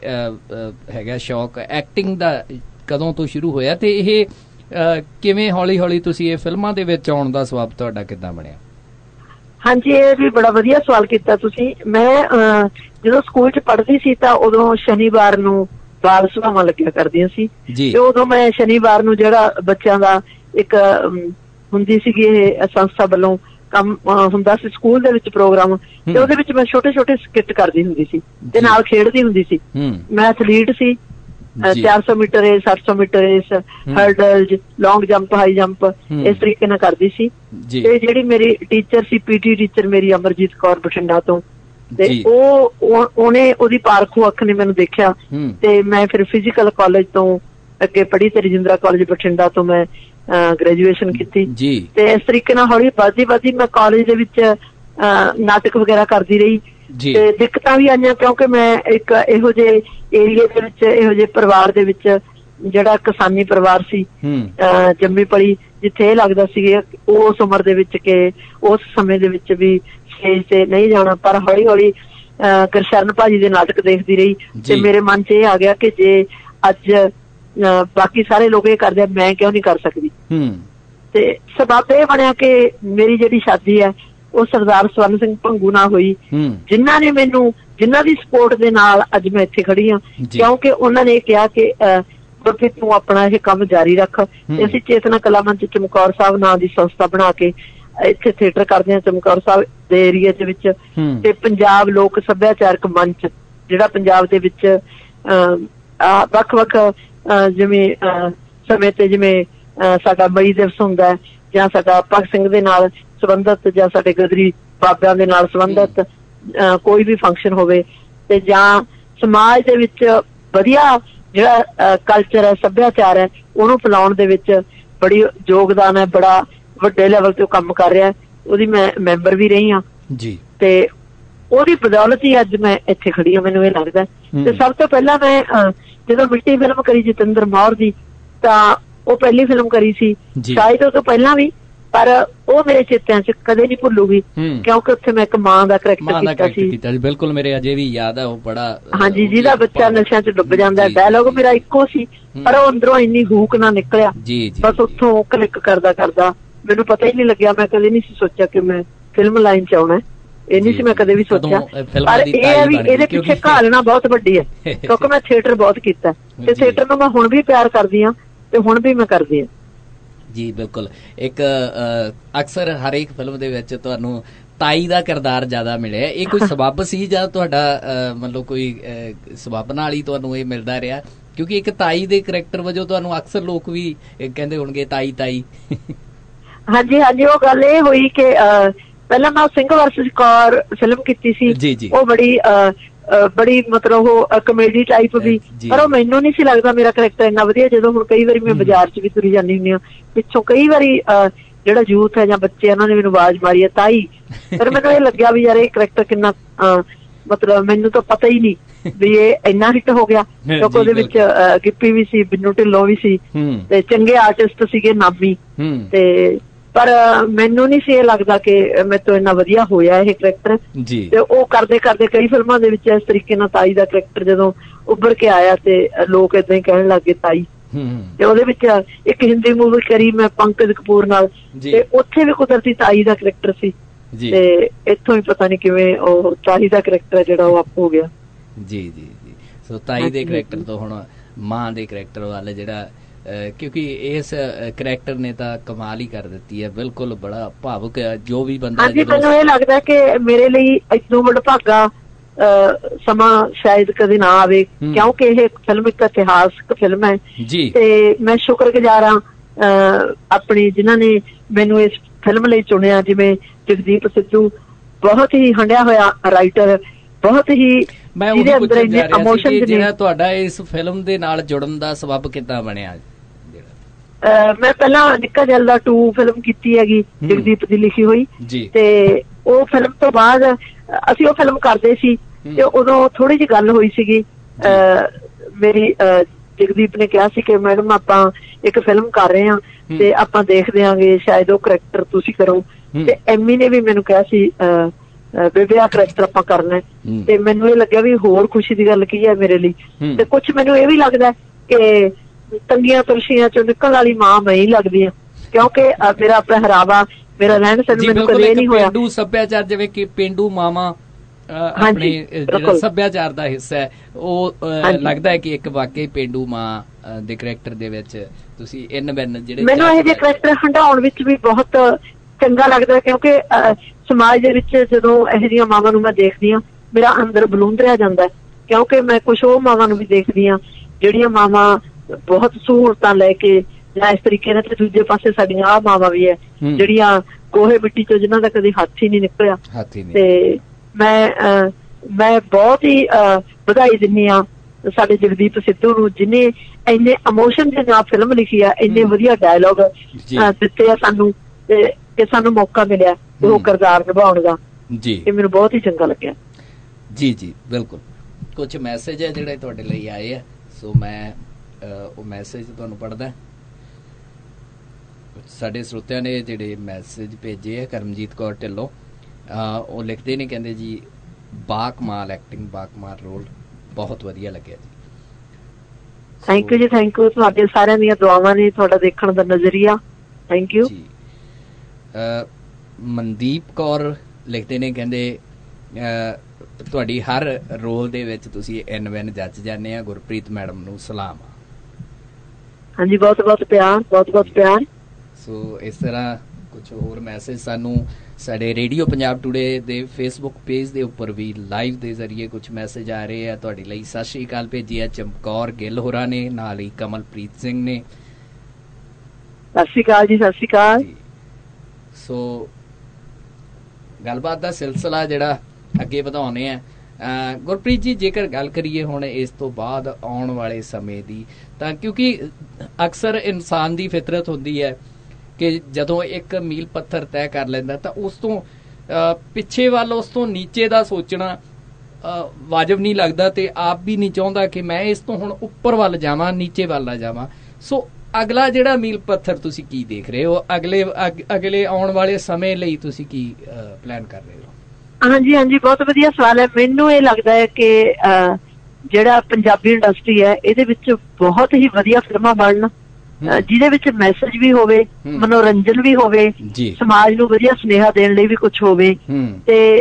ਇਹ ਹੈਗਾ ਸ਼ੌਕ ਐਕਟਿੰਗ ਦਾ ਕਦੋਂ ਤੋਂ ਸ਼ੁਰੂ ਹੋਇਆ, ਤੇ ਇਹ ਕਿਵੇਂ ਹੌਲੀ ਹੌਲੀ ਤੁਸੀਂ ਇਹ ਫਿਲਮਾਂ ਦੇ ਵਿੱਚ ਆਉਣ ਦਾ ਸਬਬ ਤੁਹਾਡਾ ਕਿੱਦਾਂ ਬਣਿਆ? ਹਾਂਜੀ, ਇਹ ਵੀ ਬੜਾ ਵਧੀਆ ਸਵਾਲ ਕੀਤਾ ਤੁਸੀਂ। ਮੈਂ ਜਦੋਂ ਸਕੂਲ 'ਚ ਪੜ੍ਹਦੀ ਸੀ ਤਾਂ ਉਦੋਂ ਸ਼ਨੀਵਾਰ ਨੂੰ ਬਾਲ ਸਭਾਵਾਂ ਲੱਗਿਆ ਕਰਦੀਆਂ ਸੀ, ਤੇ ਉਦੋਂ ਮੈਂ ਸ਼ਨੀਵਾਰ ਨੂੰ ਜਿਹੜਾ ਬੱਚਿਆਂ ਦਾ ਇੱਕ ਹੁੰਦੀ ਸੀਗੀ ਇਹ ਸੰਸਥਾ ਵੱਲੋਂ ਕੰਮ ਹੁੰਦਾ ਸੀ ਸਕੂਲ ਦੇ ਵਿੱਚ ਪ੍ਰੋਗਰਾਮ, ਤੇ ਉਹਦੇ ਵਿੱਚ ਮੈਂ ਛੋਟੇ ਛੋਟੇ ਸਕਿੱਟ ਕਰਦੀ ਹੁੰਦੀ ਸੀ ਤੇ ਨਾਲ ਖੇਡਦੀ ਹੁੰਦੀ ਸੀ। ਮੈਂ ਐਥਲੀਟ ਸੀ, ਚਾਰ ਸੌ ਮੀਟਰ ਰੇਸ, ਅੱਠ ਸੌ metre race, hurdles, long jump, high jump, ਇਸ ਤਰੀਕੇ ਨਾਲ ਕਰਦੀ ਸੀ। ਤੇ ਜਿਹੜੀ ਮੇਰੀ ਟੀਚਰ ਸੀ, ਪੀਟੀ ਟੀਚਰ ਮੇਰੀ ਅਮਰਜੀਤ ਕੌਰ ਬਠਿੰਡਾ ਤੋਂ, ਤੇ ਉਹ ਉਹਨੇ ਉਹਦੀ ਪਾਰਖੂ ਅੱਖ ਨੇ ਮੈਨੂੰ ਦੇਖਿਆ, ਤੇ ਮੈਂ ਫਿਰ ਫਿਜ਼ੀਕਲ ਕਾਲਜ ਤੋਂ ਅੱਗੇ ਪੜ੍ਹੀ ਤੇ ਰਜਿੰਦਰਾ ਕਾਲਜ ਬਠਿੰਡਾ ਤੋਂ ਮੈਂ ਗ੍ਰੈਜੂਏਸ਼ਨ ਕੀਤੀ। ਤੇ ਇਸ ਤਰੀਕੇ ਨਾਲ ਹੌਲੀ ਵੱਧਦੀ ਵੱਧਦੀ ਮੈਂ ਕਾਲਜ ਦੇ ਵਿੱਚ ਨਾਟਕ ਵਗੈਰਾ ਕਰਦੀ ਰਹੀ, ਤੇ ਦਿੱਕਤਾਂ ਵੀ ਆਈਆਂ ਕਿਉਂਕਿ ਮੈਂ ਇੱਕ ਇਹੋ ਜਿਹੇ ਏਰੀਏ ਦੇ ਵਿੱਚ, ਇਹੋ ਜਿਹੇ ਪਰਿਵਾਰ ਦੇ ਵਿੱਚ ਜਿਹੜਾ ਕਿਸਾਨੀ ਪਰਿਵਾਰ ਸੀ, ਜੰਮੀ ਪਲੀ, ਜਿੱਥੇ ਇਹ ਲੱਗਦਾ ਸੀ ਉਸ ਉਮਰ ਦੇ ਵਿੱਚ ਕਿ ਉਸ ਸਮੇਂ ਦੇ ਵਿੱਚ ਵੀ ਸਟੇਜ ਤੇ ਨਹੀਂ ਜਾਣਾ। ਪਰ ਹੌਲੀ ਹੌਲੀ ਗੁਰਸ਼ਰਨ ਭਾਜੀ ਦੇ ਨਾਟਕ ਦੇਖਦੀ ਰਹੀ ਤੇ ਮੇਰੇ ਮਨ 'ਚ ਇਹ ਆ ਗਿਆ ਕਿ ਜੇ ਅੱਜ ਬਾਕੀ ਸਾਰੇ ਲੋਕ ਇਹ ਕਰਦੇ, ਮੈਂ ਕਿਉਂ ਨਹੀਂ ਕਰ ਸਕਦੀ। ਤੇ ਸਬਬ ਇਹ ਬਣਿਆ ਕਿ ਮੇਰੀ ਜਿਹੜੀ ਸ਼ਾਦੀ ਹੈ ਉਹ ਸਰਦਾਰ ਸਵਰਨ ਸਿੰਘ ਭੰਗੂ ਨਾਲ ਹੋਈ, ਜਿਨ੍ਹਾਂ ਨੇ ਮੈਨੂੰ, ਜਿਨ੍ਹਾਂ ਦੀ ਸਪੋਰਟ ਦੇ ਨਾਲ ਅੱਜ ਮੈਂ ਇੱਥੇ ਖੜੀ ਹਾਂ, ਕਿਉਂਕਿ ਉਹਨਾਂ ਨੇ ਕਿਹਾ ਕਿ ਗੁਰਪ੍ਰੀਤ ਤੂੰ ਆਪਣਾ ਇਹ ਕੰਮ ਜਾਰੀ ਰੱਖ। ਤੇ ਅਸੀਂ ਚੇਤਨਾ ਕਲਾ ਮੰਚ ਚਮਕੌਰ ਸਾਹਿਬ ਨਾਂ ਦੀ ਸੰਸਥਾ ਬਣਾ ਕੇ ਇੱਥੇ ਥੀਏਟਰ ਕਰਦੇ ਹਾਂ ਚਮਕੌਰ ਸਾਹਿਬ ਦੇ ਏਰੀਏ ਦੇ ਵਿੱਚ। ਤੇ ਪੰਜਾਬ ਲੋਕ ਸੱਭਿਆਚਾਰਕ ਮੰਚ ਜਿਹੜਾ ਪੰਜਾਬ ਦੇ ਵਿੱਚ ਵੱਖ ਵੱਖ ਜਿਵੇਂ ਸਮੇਂ ਤੇ ਜਿਵੇਂ ਸਾਡਾ ਮਈ ਦਿਵਸ ਹੁੰਦਾ, ਜਾਂ ਸਾਡਾ ਭਗਤ ਸਿੰਘ ਦੇ ਨਾਲ ਸੰਬੰਧਿਤ, ਜਾਂ ਸਾਡੇ ਗਦਰੀ ਬਾਬਿਆਂ ਦੇ ਨਾਲ ਸੰਬੰਧਿਤ ਕੋਈ ਵੀ ਫੰਕਸ਼ਨ ਹੋਵੇ, ਤੇ ਜਾਂ ਸਮਾਜ ਦੇ ਵਿੱਚ ਵਧੀਆ ਜਿਹੜਾ ਕਲਚਰ ਹੈ, ਸੱਭਿਆਚਾਰ ਹੈ, ਉਹਨੂੰ ਫੈਲਾਉਣ ਦੇ ਵਿੱਚ ਬੜੀ ਯੋਗਦਾਨ ਹੈ, ਬੜਾ ਵੱਡੇ ਲੈਵਲ ਤੇ ਉਹ ਕੰਮ ਕਰ ਰਿਹਾ। ਉਹਦੀ ਮੈਂ ਮੈਂਬਰ ਵੀ ਰਹੀ ਹਾਂ ਜੀ, ਤੇ ਉਹਦੀ ਬਦੌਲਤ ਹੀ ਅੱਜ ਮੈਂ ਇੱਥੇ ਖੜੀ ਹਾਂ, ਮੈਨੂੰ ਇਹ ਲੱਗਦਾ। ਤੇ ਸਭ ਤੋਂ ਪਹਿਲਾਂ ਮੈਂ ਜਦੋਂ ਮਿੱਟੀ ਫਿਲਮ ਕਰੀ ਜਤਿੰਦਰ ਮੌਰ ਦੀ, ਤਾਂ ਉਹ ਪਹਿਲੀ ਫਿਲਮ ਕਰੀ ਸੀ, ਸ਼ਾਇਦ ਉਹ ਤੋਂ ਪਹਿਲਾਂ ਵੀ, ਪਰ ਉਹ ਮੇਰੇ ਚੇਤਿਆਂ 'ਚ ਕਦੇ ਨਹੀਂ ਭੁੱਲੂਗੀ ਕਿਉਂਕਿ ਉੱਥੇ ਮੈਂ ਇੱਕ ਮਾਂ ਦਾ ਕਰੈਕਟਰ ਕੀਤਾ ਸੀ। ਬਿਲਕੁਲ, ਮੇਰੇ ਅਜੇ ਵੀ ਯਾਦ ਆ ਉਹ ਬੜਾ। ਹਾਂਜੀ, ਜਿਹਦਾ ਬੱਚਾ ਨਸ਼ਿਆਂ 'ਚ ਡੁੱਬ ਜਾਂਦਾ। ਡਾਇਲੋਗ ਮੇਰਾ ਇੱਕੋ ਸੀ, ਪਰ ਉਹ ਅੰਦਰੋਂ ਇੰਨੀ ਹੂਕ ਨਾ ਨਿਕਲਿਆ, ਬਸ ਉੱਥੋਂ ਕਲਿੱਕ ਕਰਦਾ ਕਰਦਾ ਮੈਨੂੰ ਪਤਾ ਹੀ ਨਹੀਂ ਲੱਗਿਆ। ਮੈਂ ਕਦੇ ਨਹੀਂ ਸੀ ਸੋਚਿਆ ਕਿ ਮੈਂ ਫਿਲਮ ਲਾਈਨ 'ਚ ਆਉਣਾ। ਇਹ ਨਹੀਂ ਸੀ ਮੈਂ ਕਦੇ ਵੀ ਸੋਚਿਆ। ਪਰ ਇਹ ਹੈ ਵੀ ਇਹਦੇ ਪਿੱਛੇ ਘਾਲਣਾ ਬਹੁਤ ਵੱਡੀ ਹੈ, ਕਿਉਂਕਿ ਮੈਂ ਥੀਏਟਰ ਬਹੁਤ ਕੀਤਾ ਤੇ ਥੀਏਟਰ ਨੂੰ ਮੈਂ ਹੁਣ ਵੀ ਪਿਆਰ ਕਰਦੀ ਹਾਂ ਤੇ ਹੁਣ ਵੀ ਮੈਂ ਕਰਦੀ ਹਾਂ ਜੀ। ਬਿਲਕੁਲ, ਇੱਕ ਅਕਸਰ ਹਰੇਕ ਫਿਲਮ ਦੇ ਵਿੱਚ ਤੁਹਾਨੂੰ ਤਾਈ ਦਾ ਕਿਰਦਾਰ ਜ਼ਿਆਦਾ ਮਿਲਿਆ, ਇਹ ਕੋਈ ਸਬੱਬ ਸੀ ਜਾਂ ਤੁਹਾਡਾ ਮਤਲਬ ਕੋਈ ਸਬੱਬ ਨਾਲ ਹੀ ਤੁਹਾਨੂੰ ਇਹ ਮਿਲਦਾ ਰਿਹਾ? ਕਿਉਂਕਿ ਇੱਕ ਤਾਈ ਦੇ ਕਰੈਕਟਰ ਵਜੋਂ ਤੁਹਾਨੂੰ ਅਕਸਰ ਲੋਕ ਵੀ ਕਹਿੰਦੇ ਹੋਣਗੇ ਤਾਈ ਤਾਈ। ਹਾਂਜੀ ਹਾਂਜੀ, ਉਹ ਗੱਲ ਇਹ ਹੋਈ ਕਿ ਪਹਿਲਾਂ ਮੈਂ ਸਿੰਘ ਵਰਸਸ ਕੌਰ ਫਿਲਮ ਕੀਤੀ ਸੀ, ਉਹ ਬੜੀ ਬੜੀ ਮਤਲਬ ਉਹ ਕਮੇਡੀ ਟਾਈਪ ਵੀ, ਪਰ ਉਹ ਮੈਨੂੰ ਨਹੀਂ ਸੀ ਲੱਗਦਾ ਮੇਰਾ ਕਰੈਕਟਰ ਇੰਨਾ ਵਧੀਆ। ਜਦੋਂ ਹੁਣ ਕਈ ਵਾਰੀ ਮੈਂ ਬਾਜ਼ਾਰ 'ਚ ਵੀ ਤੁਰੀ ਜਾਂਦੀ ਹੁੰਦੀ ਹਾਂ, ਪਿੱਛੋਂ ਕਈ ਵਾਰੀ ਜਿਹੜਾ ਯੂਥ ਹੈ ਜਾਂ ਬੱਚੇ ਉਹਨਾਂ ਨੇ ਮੈਨੂੰ ਆਵਾਜ਼ ਮਾਰੀ ਹੈ ਤਾਈ, ਫਿਰ ਮੈਨੂੰ ਇਹ ਲੱਗਿਆ ਵੀ ਯਾਰ ਇਹ ਕਰੈਕਟਰ ਕਿੰਨਾ ਮਤਲਬ ਮੈਨੂੰ ਤਾਂ ਪਤਾ ਹੀ ਨਹੀਂ ਵੀ ਇਹ ਇੰਨਾ ਹਿੱਟ ਹੋ ਗਿਆ, ਕਿਉਂਕਿ ਉਹਦੇ ਵਿੱਚ ਗਿੱਪੀ ਵੀ ਸੀ, ਬਿੰਨੂ ਢਿੱਲੋਂ ਵੀ ਸੀ ਤੇ ਚੰਗੇ ਆਰਟਿਸਟ ਸੀਗੇ ਨਾਮੀ, ਤੇ ਪਰ ਮੈਨੂੰ ਨਹੀਂ ਸੀ ਇਹ ਲੱਗਦਾ ਕਿ ਮੇਰੇ ਤੋਂ ਇੰਨਾ ਵਧੀਆ ਹੋਇਆ ਇਹ ਕਰੈਕਟਰ। ਤੇ ਉਹ ਕਰਦੇ ਕਰਦੇ ਕਈ ਫਿਲਮਾਂ ਦੇ ਵਿੱਚ ਇਸ ਤਰੀਕੇ ਨਾਲ ਤਾਈ ਦਾ ਕਰੈਕਟਰ ਜਦੋਂ ਉੱਭਰ ਕੇ ਆਇਆ ਤੇ ਲੋਕ ਏਦਾਂ ਹੀ ਕਹਿਣ ਲੱਗ ਗਏ ਤਾਈ। ਤੇ ਉਹਦੇ ਵਿੱਚ ਇੱਕ ਹਿੰਦੀ ਮੂਵੀ ਕਰੀ ਮੈਂ ਪੰਕਜ ਕਪੂਰ ਨਾਲ, ਤੇ ਉੱਥੇ ਵੀ ਕੁਦਰਤੀ ਤਾਈ ਦਾ ਕਰੈਕਟਰ ਸੀ, ਤੇ ਇੱਥੋਂ ਹੀ ਪਤਾ ਨੀ ਕਿਵੇਂ ਉਹ ਤਾਈ ਦਾ ਕਰੈਕਟਰ ਜਿਹੜਾ ਉਹ ਆਪ ਹੋ ਗਿਆ। ਜੀ ਜੀ ਜੀ, ਸੋ ਤਾਈ ਦੇ ਕਰੈਕਟਰ ਤੋਂ ਹੁਣ ਮਾਂ ਦੇ ਕਰੈਕਟਰ ਵੱਲ ਜਿਹੜਾ, ਕਿਉਂਕਿ ਇਸ ਕਰੈਕਟਰ ਨੇ ਤਾਂ ਕਮਾਲ ਹੀ ਕਰ ਦਿੱਤੀ ਹੈ, ਬਿਲਕੁਲ ਬੜਾ ਭਾਵੁਕ ਜੋ ਵੀ ਬੰਦਾ। ਹਾਂਜੀ, ਮੈਨੂੰ ਇਹ ਲੱਗਦਾ ਕਿ ਮੇਰੇ ਲਈ ਇਦੋਂ ਵਡਭਾਗਾ ਸਮਾਂ ਸ਼ਾਇਦ ਕਦੇ ਨਾ ਆਵੇ, ਕਿਉਂਕਿ ਇਹ ਫਿਲਮ ਇੱਕ ਇਤਿਹਾਸਕ ਫਿਲਮ ਹੈ ਤੇ ਮੈਂ ਸ਼ੁਕਰਗੁਜ਼ਾਰ ਹਾਂ ਆਪਣੀ ਜਿਨ੍ਹਾਂ ਨੇ ਮੈਨੂੰ ਇਸ ਫਿਲਮ ਲਈ ਚੁਣਿਆ, ਜਿਵੇਂ ਜਗਦੀਪ ਸਿੱਧੂ ਬਹੁਤ ਹੀ ਹੰਢਿਆ ਹੋਇਆ ਰਾਈਟਰ, ਬਹੁਤ ਹੀ ਜਿਹਦੇ ਅੰਦਰ ਇੰਨੇ ਇਮੋਸ਼ਨ ਨੇ। ਜਿਹੜਾ ਤੁਹਾਡਾ ਇਸ ਫਿਲਮ ਦੇ ਨਾਲ ਜੁੜਨ ਦਾ ਸਬੱਬ ਕਿੱਦਾਂ ਬਣਿਆ? ਮੈਂ ਪਹਿਲਾਂ ਨਿੱਕਾ ਜੈਲਦਾ ਟੂ ਫਿਲਮ ਕੀਤੀ ਹੈਗੀ ਜਗਦੀਪ ਦੀ ਲਿਖੀ ਹੋਈ, ਤੇ ਉਹ ਫਿਲਮ ਤੋਂ ਬਾਅਦ ਅਸੀਂ ਉਹ ਫਿਲਮ ਕਰਦੇ ਸੀ ਤੇ ਉਦੋਂ ਥੋੜੀ ਜਿਹੀ ਗੱਲ ਹੋਈ ਸੀਗੀ, ਮੇਰੀ ਜਗਦੀਪ ਨੇ ਕਿਹਾ ਸੀ ਕਿ ਮੈਡਮ ਆਪਾਂ ਇੱਕ ਫਿਲਮ ਕਰ ਰਹੇ ਹਾਂ ਤੇ ਆਪਾਂ ਦੇਖਦੇ ਆਂਗੇ ਸ਼ਾਇਦ ਉਹ ਕਰੈਕਟਰ ਤੁਸੀਂ ਕਰੋ, ਤੇ ਐਮੀ ਨੇ ਵੀ ਮੈਨੂੰ ਕਿਹਾ ਸੀ ਬੇਬੇ ਆਹ ਕਰੈਕਟਰ ਆਪਾਂ ਕਰਨਾ, ਤੇ ਮੈਨੂੰ ਇਹ ਲੱਗਿਆ ਵੀ ਹੋਰ ਖੁਸ਼ੀ ਦੀ ਗੱਲ ਕੀ ਹੈ ਮੇਰੇ ਲਈ। ਤੇ ਕੁਛ ਮੈਨੂੰ ਇਹ ਵੀ ਲੱਗਦਾ ਕਿ ਤੰਗੀਆਂ ਤੁਲਸੀਆਂ ਚੋਂ ਨਿਕਲਣ ਵਾਲੀ ਮਾਂ ਮੈਂ ਹੀ ਲੱਗਦੀ ਹਾਂ, ਕਿਉਂਕਿ ਮੇਰਾ ਪਹਿਰਾਵਾ, ਮੇਰਾ ਰਹਿਣ ਸਹਿਣ ਮੈਨੂੰ ਕਦੇ ਨਹੀਂ ਹੋਇਆ। ਪੇਂਡੂ ਸੱਭਿਆਚਾਰ, ਜਿਵੇਂ ਕਿ ਪੇਂਡੂ ਮਾਵਾਂ ਆਪਣੇ ਜਿਹੜਾ ਸੱਭਿਆਚਾਰ ਦਾ ਹਿੱਸਾ ਹੈ, ਉਹ ਲੱਗਦਾ ਹੈ ਕਿ ਇੱਕ ਵਾਕਈ ਪੇਂਡੂ ਮਾਂ ਦੇ ਕਰੈਕਟਰ ਦੇ ਵਿੱਚ ਤੁਸੀਂ ਇਨ ਬਿਨ ਜਿਹੜੇ ਮੈਨੂੰ ਇਹ ਜਿਹੇ ਕਰੈਕਟਰ ਹੰਡਾਉਣ ਵਿੱਚ ਵੀ ਬਹੁਤ ਚੰਗਾ ਲੱਗਦਾ, ਕਿਉਂਕਿ ਸਮਾਜ ਦੇ ਵਿੱਚ ਜਦੋਂ ਇਹੋ ਜਿਹੀਆਂ ਮਾਵਾਂ ਨੂੰ ਮੈਂ ਦੇਖਦੀ ਹਾਂ ਮੇਰਾ ਅੰਦਰ ਬਲੂੰਦਰਿਆ ਜਾਂਦਾ, ਕਿਉਂਕਿ ਮੈਂ ਕੁਛ ਉਹ ਮਾਵਾਂ ਨੂੰ ਵੀ ਦੇਖਦੀ ਹਾਂ ਜਿਹੜੀਆਂ ਮਾਵਾਂ ਬਹੁਤ ਸਹੂਲਤਾਂ ਲੈ ਕੇ ਜਾਂ ਇਸ ਤਰੀਕੇ ਨਾਲ, ਤੇ ਦੂਜੇ ਪਾਸੇ ਸਾਡੀਆਂ ਆਹ ਮਾਵਾਂ ਵੀ ਹੈ ਜਿਹੜੀਆਂ ਗੋਹੇ ਮਿੱਟੀ ਚੋਂ ਜਿਨ੍ਹਾਂ ਦਾ ਕਦੇ ਹੱਥ ਹੀ ਨਹੀਂ ਨਿਕਲਿਆ। ਤੇ ਮੈਂ ਮੈਂ ਬਹੁਤ ਹੀ ਵਧਾਈ ਦਿੰਦੀ ਹਾਂ ਸਾਡੇ ਜਗਦੀਪ ਸਿੱਧੂ ਨੂੰ, ਜਿਹਨੇ ਇੰਨੇ ਇਮੋਸ਼ਨ ਦੇ ਨਾਲ ਫਿਲਮ ਲਿਖੀ ਆ, ਇੰਨੇ ਵਧੀਆ ਡਾਇਲੋਗ ਦਿੱਤੇ ਆ ਸਾਨੂੰ, ਤੇ ਕਿ ਸਾਨੂੰ ਮੌਕਾ ਮਿਲਿਆ ਉਹ ਕਿਰਦਾਰ ਨਿਭਾਉਣ ਦਾ, ਇਹ ਮੈਨੂੰ ਬਹੁਤ ਹੀ ਚੰਗਾ ਲੱਗਿਆ। ਜੀ ਜੀ ਬਿਲਕੁਲ, ਕੁਝ ਮੈਸੇਜ ਹੈ ਜਿਹੜੇ ਤੁਹਾਡੇ ਲਈ ਆਏ ਆ, ਸੋ ਮੈਂ ਉਹ ਮੈਸੇਜ ਤੁਹਾਨੂੰ ਪੜ੍ਹਦਾ। ਸਾਡੇ ਸਰੋਤਿਆਂ ਨੇ ਜਿਹੜੇ ਮੈਸੇਜ ਭੇਜੇ ਆ, ਕਰਮਜੀਤ ਕੌਰ ਢਿੱਲੋਂ, ਉਹ ਲਿਖਦੇ ਨੇ, ਕਹਿੰਦੇ ਜੀ ਬਾਕਮਾਲ ਐਕਟਿੰਗ, ਬਾਕਮਾਲ ਰੋਲ, ਬਹੁਤ ਵਧੀਆ ਲੱਗਿਆ ਜੀ। ਥੈਂਕ ਯੂ ਜੀ, ਥੈਂਕ ਯੂ, ਤੁਹਾਡੇ ਸਾਰਿਆਂ ਦੀਆਂ ਦੁਆਵਾਂ ਨੇ, ਤੁਹਾਡਾ ਦੇਖਣ ਦਾ ਨਜ਼ਰੀਆ, ਥੈਂਕ ਯੂ ਜੀ। ਮਨਦੀਪ ਕੌਰ ਲਿਖਦੇ ਨੇ, ਕਹਿੰਦੇ ਤੁਹਾਡੀ ਹਰ ਰੋਲ ਦੇ ਵਿੱਚ ਤੁਸੀਂ ਐਨ ਵੈਨ ਜੱਜ ਜਾਂਦੇ ਆ, ਗੁਰਪ੍ਰੀਤ ਮੈਡਮ ਨੂੰ ਸਲਾਮ। ਹਾਂਜੀ, ਬਹੁਤ ਬਹੁਤ ਪਿਆਰ, ਬਹੁਤ ਬਹੁਤ ਪਿਆਰ। ਸੋ ਇਸ ਤਰ੍ਹਾਂ ਕੁਝ ਹੋਰ ਮੈਸੇਜ ਸਾਨੂੰ ਸਾਡੇ ਰੇਡੀਓ ਪੰਜਾਬ ਟੂਡੇ ਦੇ ਫੇਸਬੁੱਕ ਪੇਜ ਦੇ ਉੱਪਰ ਵੀ ਲਾਈਵ ਦੇ ਜ਼ਰੀਏ ਕੁਝ ਮੈਸੇਜ ਆ ਰਹੇ ਆ ਤੁਹਾਡੇ ਲਈ। ਸਤਿ ਸ਼੍ਰੀ ਅਕਾਲ ਭੇਜੀ ਆ ਚਮਕੌਰ ਗਿੱਲ ਹੋਰਾਂ ਨੇ, ਨਾਲ ਹੀ ਕਮਲਪ੍ਰੀਤ ਸਿੰਘ ਨੇ। ਸਤਿ ਸ਼੍ਰੀ ਅਕਾਲ ਜੀ, ਸਤਿ ਸ਼੍ਰੀ ਅਕਾਲ। ਸੋ ਗੱਲਬਾਤ ਦਾ ਸਿਲਸਿਲਾ ਜਿਹੜਾ ਅੱਗੇ ਵਧਾਉਣੇ ਆ। ਗੁਰਪ੍ਰੀਤ ਜੀ, ਜੇਕਰ ਗੱਲ ਕਰੀਏ ਹੁਣ ਇਸ ਤੋਂ ਬਾਅਦ ਆਉਣ ਵਾਲੇ ਸਮੇਂ ਦੀ, ਤਾਂ ਕਿਉਂਕਿ ਅਕਸਰ ਇਨਸਾਨ ਦੀ ਫਿਤਰਤ ਹੁੰਦੀ ਹੈ ਕਿ ਜਦੋਂ ਇੱਕ ਮੀਲ ਪੱਥਰ ਤੈਅ ਕਰ ਲੈਂਦਾ ਤਾਂ ਉਸ ਤੋਂ ਪਿੱਛੇ ਵੱਲ, ਉਸ ਤੋਂ ਨੀਚੇ ਦਾ ਸੋਚਣਾ ਵਾਜਬ ਨਹੀਂ ਲੱਗਦਾ, ਤੇ ਆਪ ਵੀ ਨਹੀਂ ਚਾਹੁੰਦਾ ਕਿ ਮੈਂ ਇਸ ਤੋਂ ਹੁਣ ਉੱਪਰ ਵੱਲ ਜਾਵਾਂ, ਨੀਚੇ ਵੱਲ ਨਾ ਜਾਵਾਂ। ਸੋ ਅਗਲਾ ਜਿਹੜਾ ਮੀਲ ਪੱਥਰ ਤੁਸੀਂ ਕੀ ਦੇਖ ਰਹੇ ਹੋ, ਅਗਲੇ ਅਗਲੇ ਆਉਣ ਵਾਲੇ ਸਮੇਂ ਲਈ ਤੁਸੀਂ ਕੀ ਪਲਾਨ ਕਰ ਰਹੇ ਹੋ? ਹਾਂਜੀ ਹਾਂਜੀ, ਬਹੁਤ ਵਧੀਆ ਸਵਾਲ ਹੈ। ਮੈਨੂੰ ਇਹ ਲੱਗਦਾ ਹੈ ਕਿ ਜਿਹੜਾ ਪੰਜਾਬੀ ਇੰਡਸਟਰੀ ਹੈ ਇਹਦੇ ਵਿੱਚ ਬਹੁਤ ਹੀ ਵਧੀਆ ਫਿਲਮਾਂ ਬਣਨ, ਜਿਹਦੇ ਵਿੱਚ ਮੈਸੇਜ ਵੀ ਹੋਵੇ, ਮਨੋਰੰਜਨ ਵੀ ਹੋਵੇ, ਸਮਾਜ ਨੂੰ ਵਧੀਆ ਸੁਨੇਹਾ ਦੇਣ ਲਈ ਵੀ ਕੁਛ ਹੋਵੇ। ਤੇ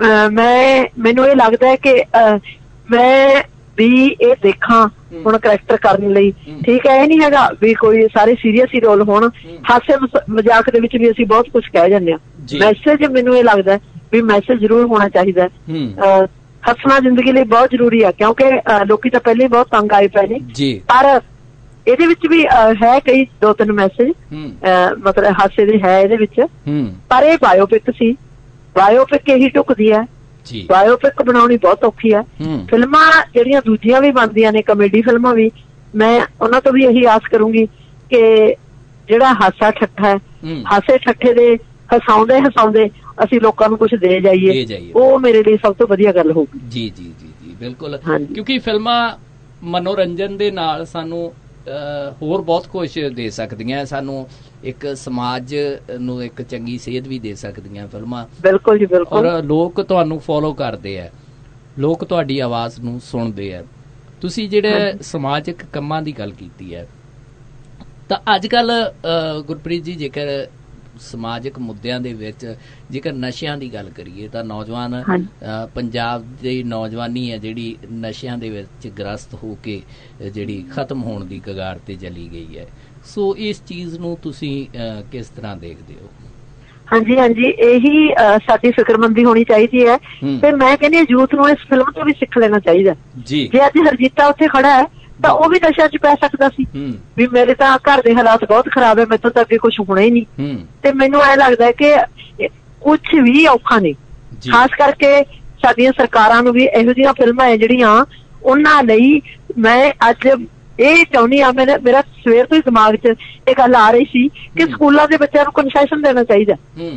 ਮੈਂ ਮੈਨੂੰ ਇਹ ਲੱਗਦਾ ਹੈ ਕਿ ਮੈਂ ਵੀ ਇਹ ਦੇਖਾਂ ਹੁਣ ਕਰੈਕਟਰ ਕਰਨ ਲਈ। ਠੀਕ ਹੈ, ਇਹ ਨਹੀਂ ਹੈਗਾ ਵੀ ਕੋਈ ਸਾਰੇ ਸੀਰੀਅਸ ਹੀ ਰੋਲ ਹੋਣ, ਹਾਸੇ ਮਜ਼ਾਕ ਦੇ ਵਿੱਚ ਵੀ ਅਸੀਂ ਬਹੁਤ ਕੁਝ ਕਹਿ ਜਾਂਦੇ ਹਾਂ। ਮੈਸੇਜ ਮੈਨੂੰ ਇਹ ਲੱਗਦਾ ਵੀ ਮੈਸੇਜ ਜ਼ਰੂਰ ਹੋਣਾ ਚਾਹੀਦਾ। ਹੱਸਣਾ ਜ਼ਿੰਦਗੀ ਲਈ ਬਹੁਤ ਜ਼ਰੂਰੀ ਹੈ, ਕਿਉਂਕਿ ਲੋਕੀ ਤਾਂ ਪਹਿਲੇ ਬਹੁਤ ਤੰਗ ਆਏ ਪਏ ਨੇ, ਪਰ ਇਹਦੇ ਵਿੱਚ ਵੀ ਹੈ ਕਈ ਦੋ ਤਿੰਨ ਮੈਸੇਜ, ਮਤਲਬ ਹਾਸੇ ਦੇ ਹੈ ਇਹਦੇ ਵਿੱਚ। ਪਰ ਇਹ ਬਾਇਓਪਿਕ ਸੀ, ਬਾਇਓਪਿਕ ਇਹੀ ਢੁਕਦੀ ਹੈ। ਬਾਇਓਪਿਕ ਬਣਾਉਣੀ ਬਹੁਤ ਔਖੀ ਹੈ। ਫਿਲਮਾਂ ਜਿਹੜੀਆਂ ਦੂਜੀਆਂ ਵੀ ਬਣਦੀਆਂ ਨੇ, ਕਮੇਡੀ ਫਿਲਮਾਂ ਵੀ, ਮੈਂ ਉਹਨਾਂ ਤੋਂ ਵੀ ਇਹੀ ਆਸ ਕਰੂੰਗੀ ਕਿ ਜਿਹੜਾ ਹਾਸਾ ਠੱਠਾ ਹੈ, ਹਾਸੇ ਠੱਠੇ ਦੇ ਹਸਾਉਂਦੇ ਹਸਾਉਂਦੇ ਅਸੀਂ ਲੋਕਾਂ ਨੂੰ ਕੁਝ ਦੇ ਜਾਈਏ, ਉਹ ਮੇਰੇ ਲਈ ਸਭ ਤੋਂ ਵਧੀਆ ਗੱਲ ਹੋਊਗੀ। ਜੀ ਜੀ ਜੀ ਜੀ ਬਿਲਕੁਲ, ਕਿਉਂਕਿ ਫਿਲਮਾਂ ਮਨੋਰੰਜਨ ਦੇ ਨਾਲ ਸਾਨੂੰ ਹੋਰ ਬਹੁਤ ਕੁਝ ਦੇ ਸਕਦੀਆਂ, ਸਾਨੂੰ ਇੱਕ ਸਮਾਜ ਨੂੰ ਇੱਕ ਚੰਗੀ ਸੇਧ ਵੀ ਦੇ ਸਕਦੀਆਂ ਫਿਲਮਾਂ। ਬਿਲਕੁਲ ਜੀ ਬਿਲਕੁਲ। ਔਰ ਲੋਕ ਤੁਹਾਨੂੰ ਫੋਲੋ ਕਰਦੇ ਆ, ਲੋਕ ਤੁਹਾਡੀ ਆਵਾਜ਼ ਨੂੰ ਸੁਣਦੇ ਆ। ਤੁਸੀਂ ਜਿਹੜੇ ਸਮਾਜਿਕ ਕੰਮਾਂ ਦੀ ਗੱਲ ਕੀਤੀ ਹੈ, ਤਾਂ ਅੱਜ ਕੱਲ ਗੁਰਪ੍ਰੀਤ ਜੀ ਜੇਕਰ ਸਮਾਜਿਕ ਮੁੱਦਿਆਂ ਦੇ ਵਿੱਚ ਜੇਕਰ ਨਸ਼ਿਆਂ ਦੀ ਗੱਲ ਕਰੀਏ ਤਾਂ ਨੌਜਵਾਨ ਪੰਜਾਬ ਦੀ ਨੌਜਵਾਨੀ ਹੈ ਜਿਹੜੀ ਨਸ਼ਿਆਂ ਦੇ ਵਿੱਚ ਗ੍ਰਸਤ ਹੋ ਕੇ ਜਿਹੜੀ ਖਤਮ ਹੋਣ ਦੀ ਕਗਾਰ ਤੇ ਚਲੀ ਗਈ ਹੈ। ਸੋ ਇਸ ਚੀਜ਼ ਨੂੰ ਤੁਸੀਂ ਕਿਸ ਤਰ੍ਹਾਂ ਦੇਖਦੇ ਹੋ? ਹਾਂਜੀ ਹਾਂਜੀ, ਇਹੀ ਸਾਡੀ ਫਿਕਰਮੰਦੀ ਹੋਣੀ ਚਾਹੀਦੀ ਹੈ ਤੇ ਮੈਂ ਕਹਿੰਦੀ ਹਾਂ ਯੂਥ ਨੂੰ ਇਸ ਫਿਲਮ ਤੋਂ ਵੀ ਸਿੱਖ ਲੈਣਾ ਚਾਹੀਦਾ। ਜੇ ਅੱਜ ਹਰਜੀਤਾ ਉੱਥੇ ਖੜਾ ਹੈ ਤਾਂ ਉਹ ਵੀ ਨਸ਼ਿਆਂ 'ਚ ਪੈ ਸਕਦਾ ਸੀ ਵੀ ਮੇਰੇ ਤਾਂ ਘਰ ਦੇ ਹਾਲਾਤ ਬਹੁਤ ਖਰਾਬ ਹੈ, ਮੈਥੋਂ ਤਾਂ ਅੱਗੇ ਕੁਛ ਹੋਣਾ ਹੀ ਨਹੀਂ। ਤੇ ਮੈਨੂੰ ਐ ਲੱਗਦਾ ਕਿ ਕੁਛ ਵੀ ਔਖਾ ਨਹੀਂ, ਖਾਸ ਕਰਕੇ ਸਾਡੀਆਂ ਸਰਕਾਰਾਂ ਨੂੰ ਵੀ ਇਹੋ ਜਿਹੀਆਂ ਫਿਲਮਾਂ ਹੈ ਜਿਹੜੀਆਂ ਉਹਨਾਂ ਲਈ। ਮੈਂ ਅੱਜ ਇਹ ਚਾਹੁੰਦੀ ਹਾਂ, ਮੇਰੇ ਮੇਰਾ ਸਵੇਰ ਤੋਂ ਹੀ ਦਿਮਾਗ 'ਚ ਇਹ ਗੱਲ ਆ ਰਹੀ ਸੀ ਕਿ ਸਕੂਲਾਂ ਦੇ ਬੱਚਿਆਂ ਨੂੰ ਕਨਸੈਸ਼ਨ ਦੇਣਾ ਚਾਹੀਦਾ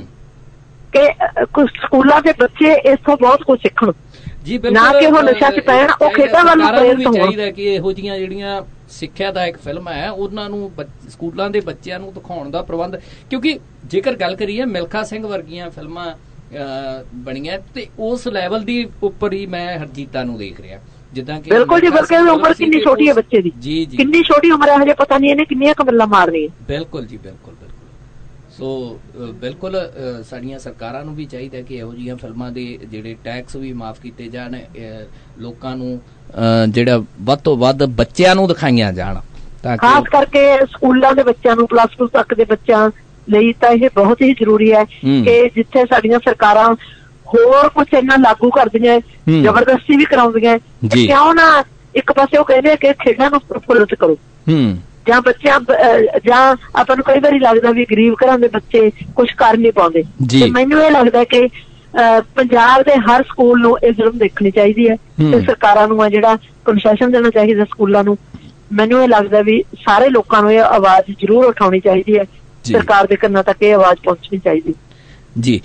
ਕਿ ਸਕੂਲਾਂ ਦੇ ਬੱਚੇ ਇਸ ਤੋਂ ਬਹੁਤ ਕੁਝ ਸਿੱਖਣ, ਨਾ ਕਿ ਉਹ ਨਸ਼ਾ 'ਚ ਪੈਣ, ਉਹ ਖੇਡਾਂ ਵੱਲ ਪ੍ਰੇਰਿਤ ਹੋਣ। ਚਾਹੀਦਾ ਕਿ ਇਹੋ ਜਿਹੀਆਂ ਜਿਹੜੀਆਂ ਸਿੱਖਿਆਦਾਇਕ ਫਿਲਮਾਂ ਹੈ ਉਹਨਾਂ ਨੂੰ ਸਕੂਲਾਂ ਦੇ ਬੱਚਿਆਂ ਨੂੰ ਦਿਖਾਉਣ ਦਾ ਪ੍ਰਬੰਧ, ਕਿਉਂਕਿ ਜੇਕਰ ਗੱਲ ਕਰੀਏ ਮਿਲਖਾ ਸਿੰਘ ਵਰਗੀਆਂ ਫਿਲਮਾਂ ਬਣੀਆਂ ਤੇ ਉਸ ਲੈਵਲ ਦੀ ਉੱਪਰ ਹੀ ਮੈਂ ਹਰਜੀਤਾ ਨੂੰ ਦੇਖ ਰਿਹਾ। ਜਿੱਦਾਂ ਕਿ ਬਿਲਕੁਲ ਜੀ, ਬਿਲਕੁਲ ਉਮਰ ਕਿੰਨੀ ਛੋਟੀ ਹੈ ਬੱਚੇ ਦੀ, ਜੀ ਜੀ ਕਿੰਨੀ ਛੋਟੀ ਉਮਰ ਹੈ, ਹਜੇ ਪਤਾ ਨਹੀਂ ਇਹਨੇ ਕਿੰਨੀਆਂ ਕਮਲਾਂ ਮਾਰਨੀਆਂ। ਬਿਲਕੁਲ ਜੀ ਬਿਲਕੁਲ ਬਿਲਕੁਲ। ਸੋ ਬਿਲਕੁਲ ਸਾਡੀਆਂ ਸਰਕਾਰਾਂ ਨੂੰ ਵੀ ਚਾਹੀਦਾ ਕਿ ਇਹੋ ਜਿਹੀਆਂ ਫਿਲਮਾਂ ਦੇ ਜਿਹੜੇ ਟੈਕਸ ਵੀ ਮਾਫ ਕੀਤੇ ਜਾਣ, ਲੋਕਾਂ ਨੂੰ ਜਿਹੜਾ ਵੱਧ ਤੋਂ ਵੱਧ ਬੱਚਿਆਂ ਨੂੰ ਦਿਖਾਈਆਂ ਜਾਣ, ਤਾਂ ਖਾਸ ਕਰਕੇ ਸਕੂਲਾਂ ਦੇ ਬੱਚਿਆਂ ਨੂੰ, ਪਲੱਸ ਟੂ ਤੱਕ ਦੇ ਬੱਚਿਆਂ ਲਈ ਤਾਂ ਇਹ ਬਹੁਤ ਹੀ ਜ਼ਰੂਰੀ ਹੈ ਕਿ ਜਿੱਥੇ ਸਾਡੀਆਂ ਸਰਕਾਰਾਂ ਹੋਰ ਕੁਛ ਇੰਨਾ ਲਾਗੂ ਕਰਦੀਆਂ, ਜ਼ਬਰਦਸਤੀ ਵੀ ਕਰਾਉਂਦੀਆਂ, ਕਿਉਂ ਨਾ ਇੱਕ ਪਾਸੇ ਉਹ ਕਹਿੰਦੇ ਕਿ ਖੇਡਾਂ ਨੂੰ ਪ੍ਰਫੁੱਲਿਤ ਕਰੋ, ਜਾਂ ਬੱਚਿਆਂ ਜਾਂ ਆਪਾਂ ਨੂੰ ਕਈ ਵਾਰੀ ਲੱਗਦਾ ਵੀ ਗਰੀਬ ਘਰਾਂ ਦੇ ਬੱਚੇ ਕੁਛ ਕਰ ਨਹੀਂ ਪਾਉਂਦੇ। ਤੇ ਮੈਨੂੰ ਇਹ ਲੱਗਦਾ ਕਿ ਪੰਜਾਬ ਦੇ ਹਰ ਸਕੂਲ ਨੂੰ ਇਹ ਫਿਲਮ ਦੇਖਣੀ ਚਾਹੀਦੀ ਹੈ ਤੇ ਸਰਕਾਰਾਂ ਨੂੰ ਆ ਜਿਹੜਾ ਕਨਸੈਸ਼ਨ ਦੇਣਾ ਚਾਹੀਦਾ ਸਕੂਲਾਂ ਨੂੰ। ਮੈਨੂੰ ਇਹ ਲੱਗਦਾ ਵੀ ਸਾਰੇ ਲੋਕਾਂ ਨੂੰ ਇਹ ਆਵਾਜ਼ ਜ਼ਰੂਰ ਉਠਾਉਣੀ ਚਾਹੀਦੀ ਹੈ, ਸਰਕਾਰ ਦੇ ਕੰਨਾਂ ਤੱਕ ਇਹ ਆਵਾਜ਼ ਪਹੁੰਚਣੀ ਚਾਹੀਦੀ। ਜੀ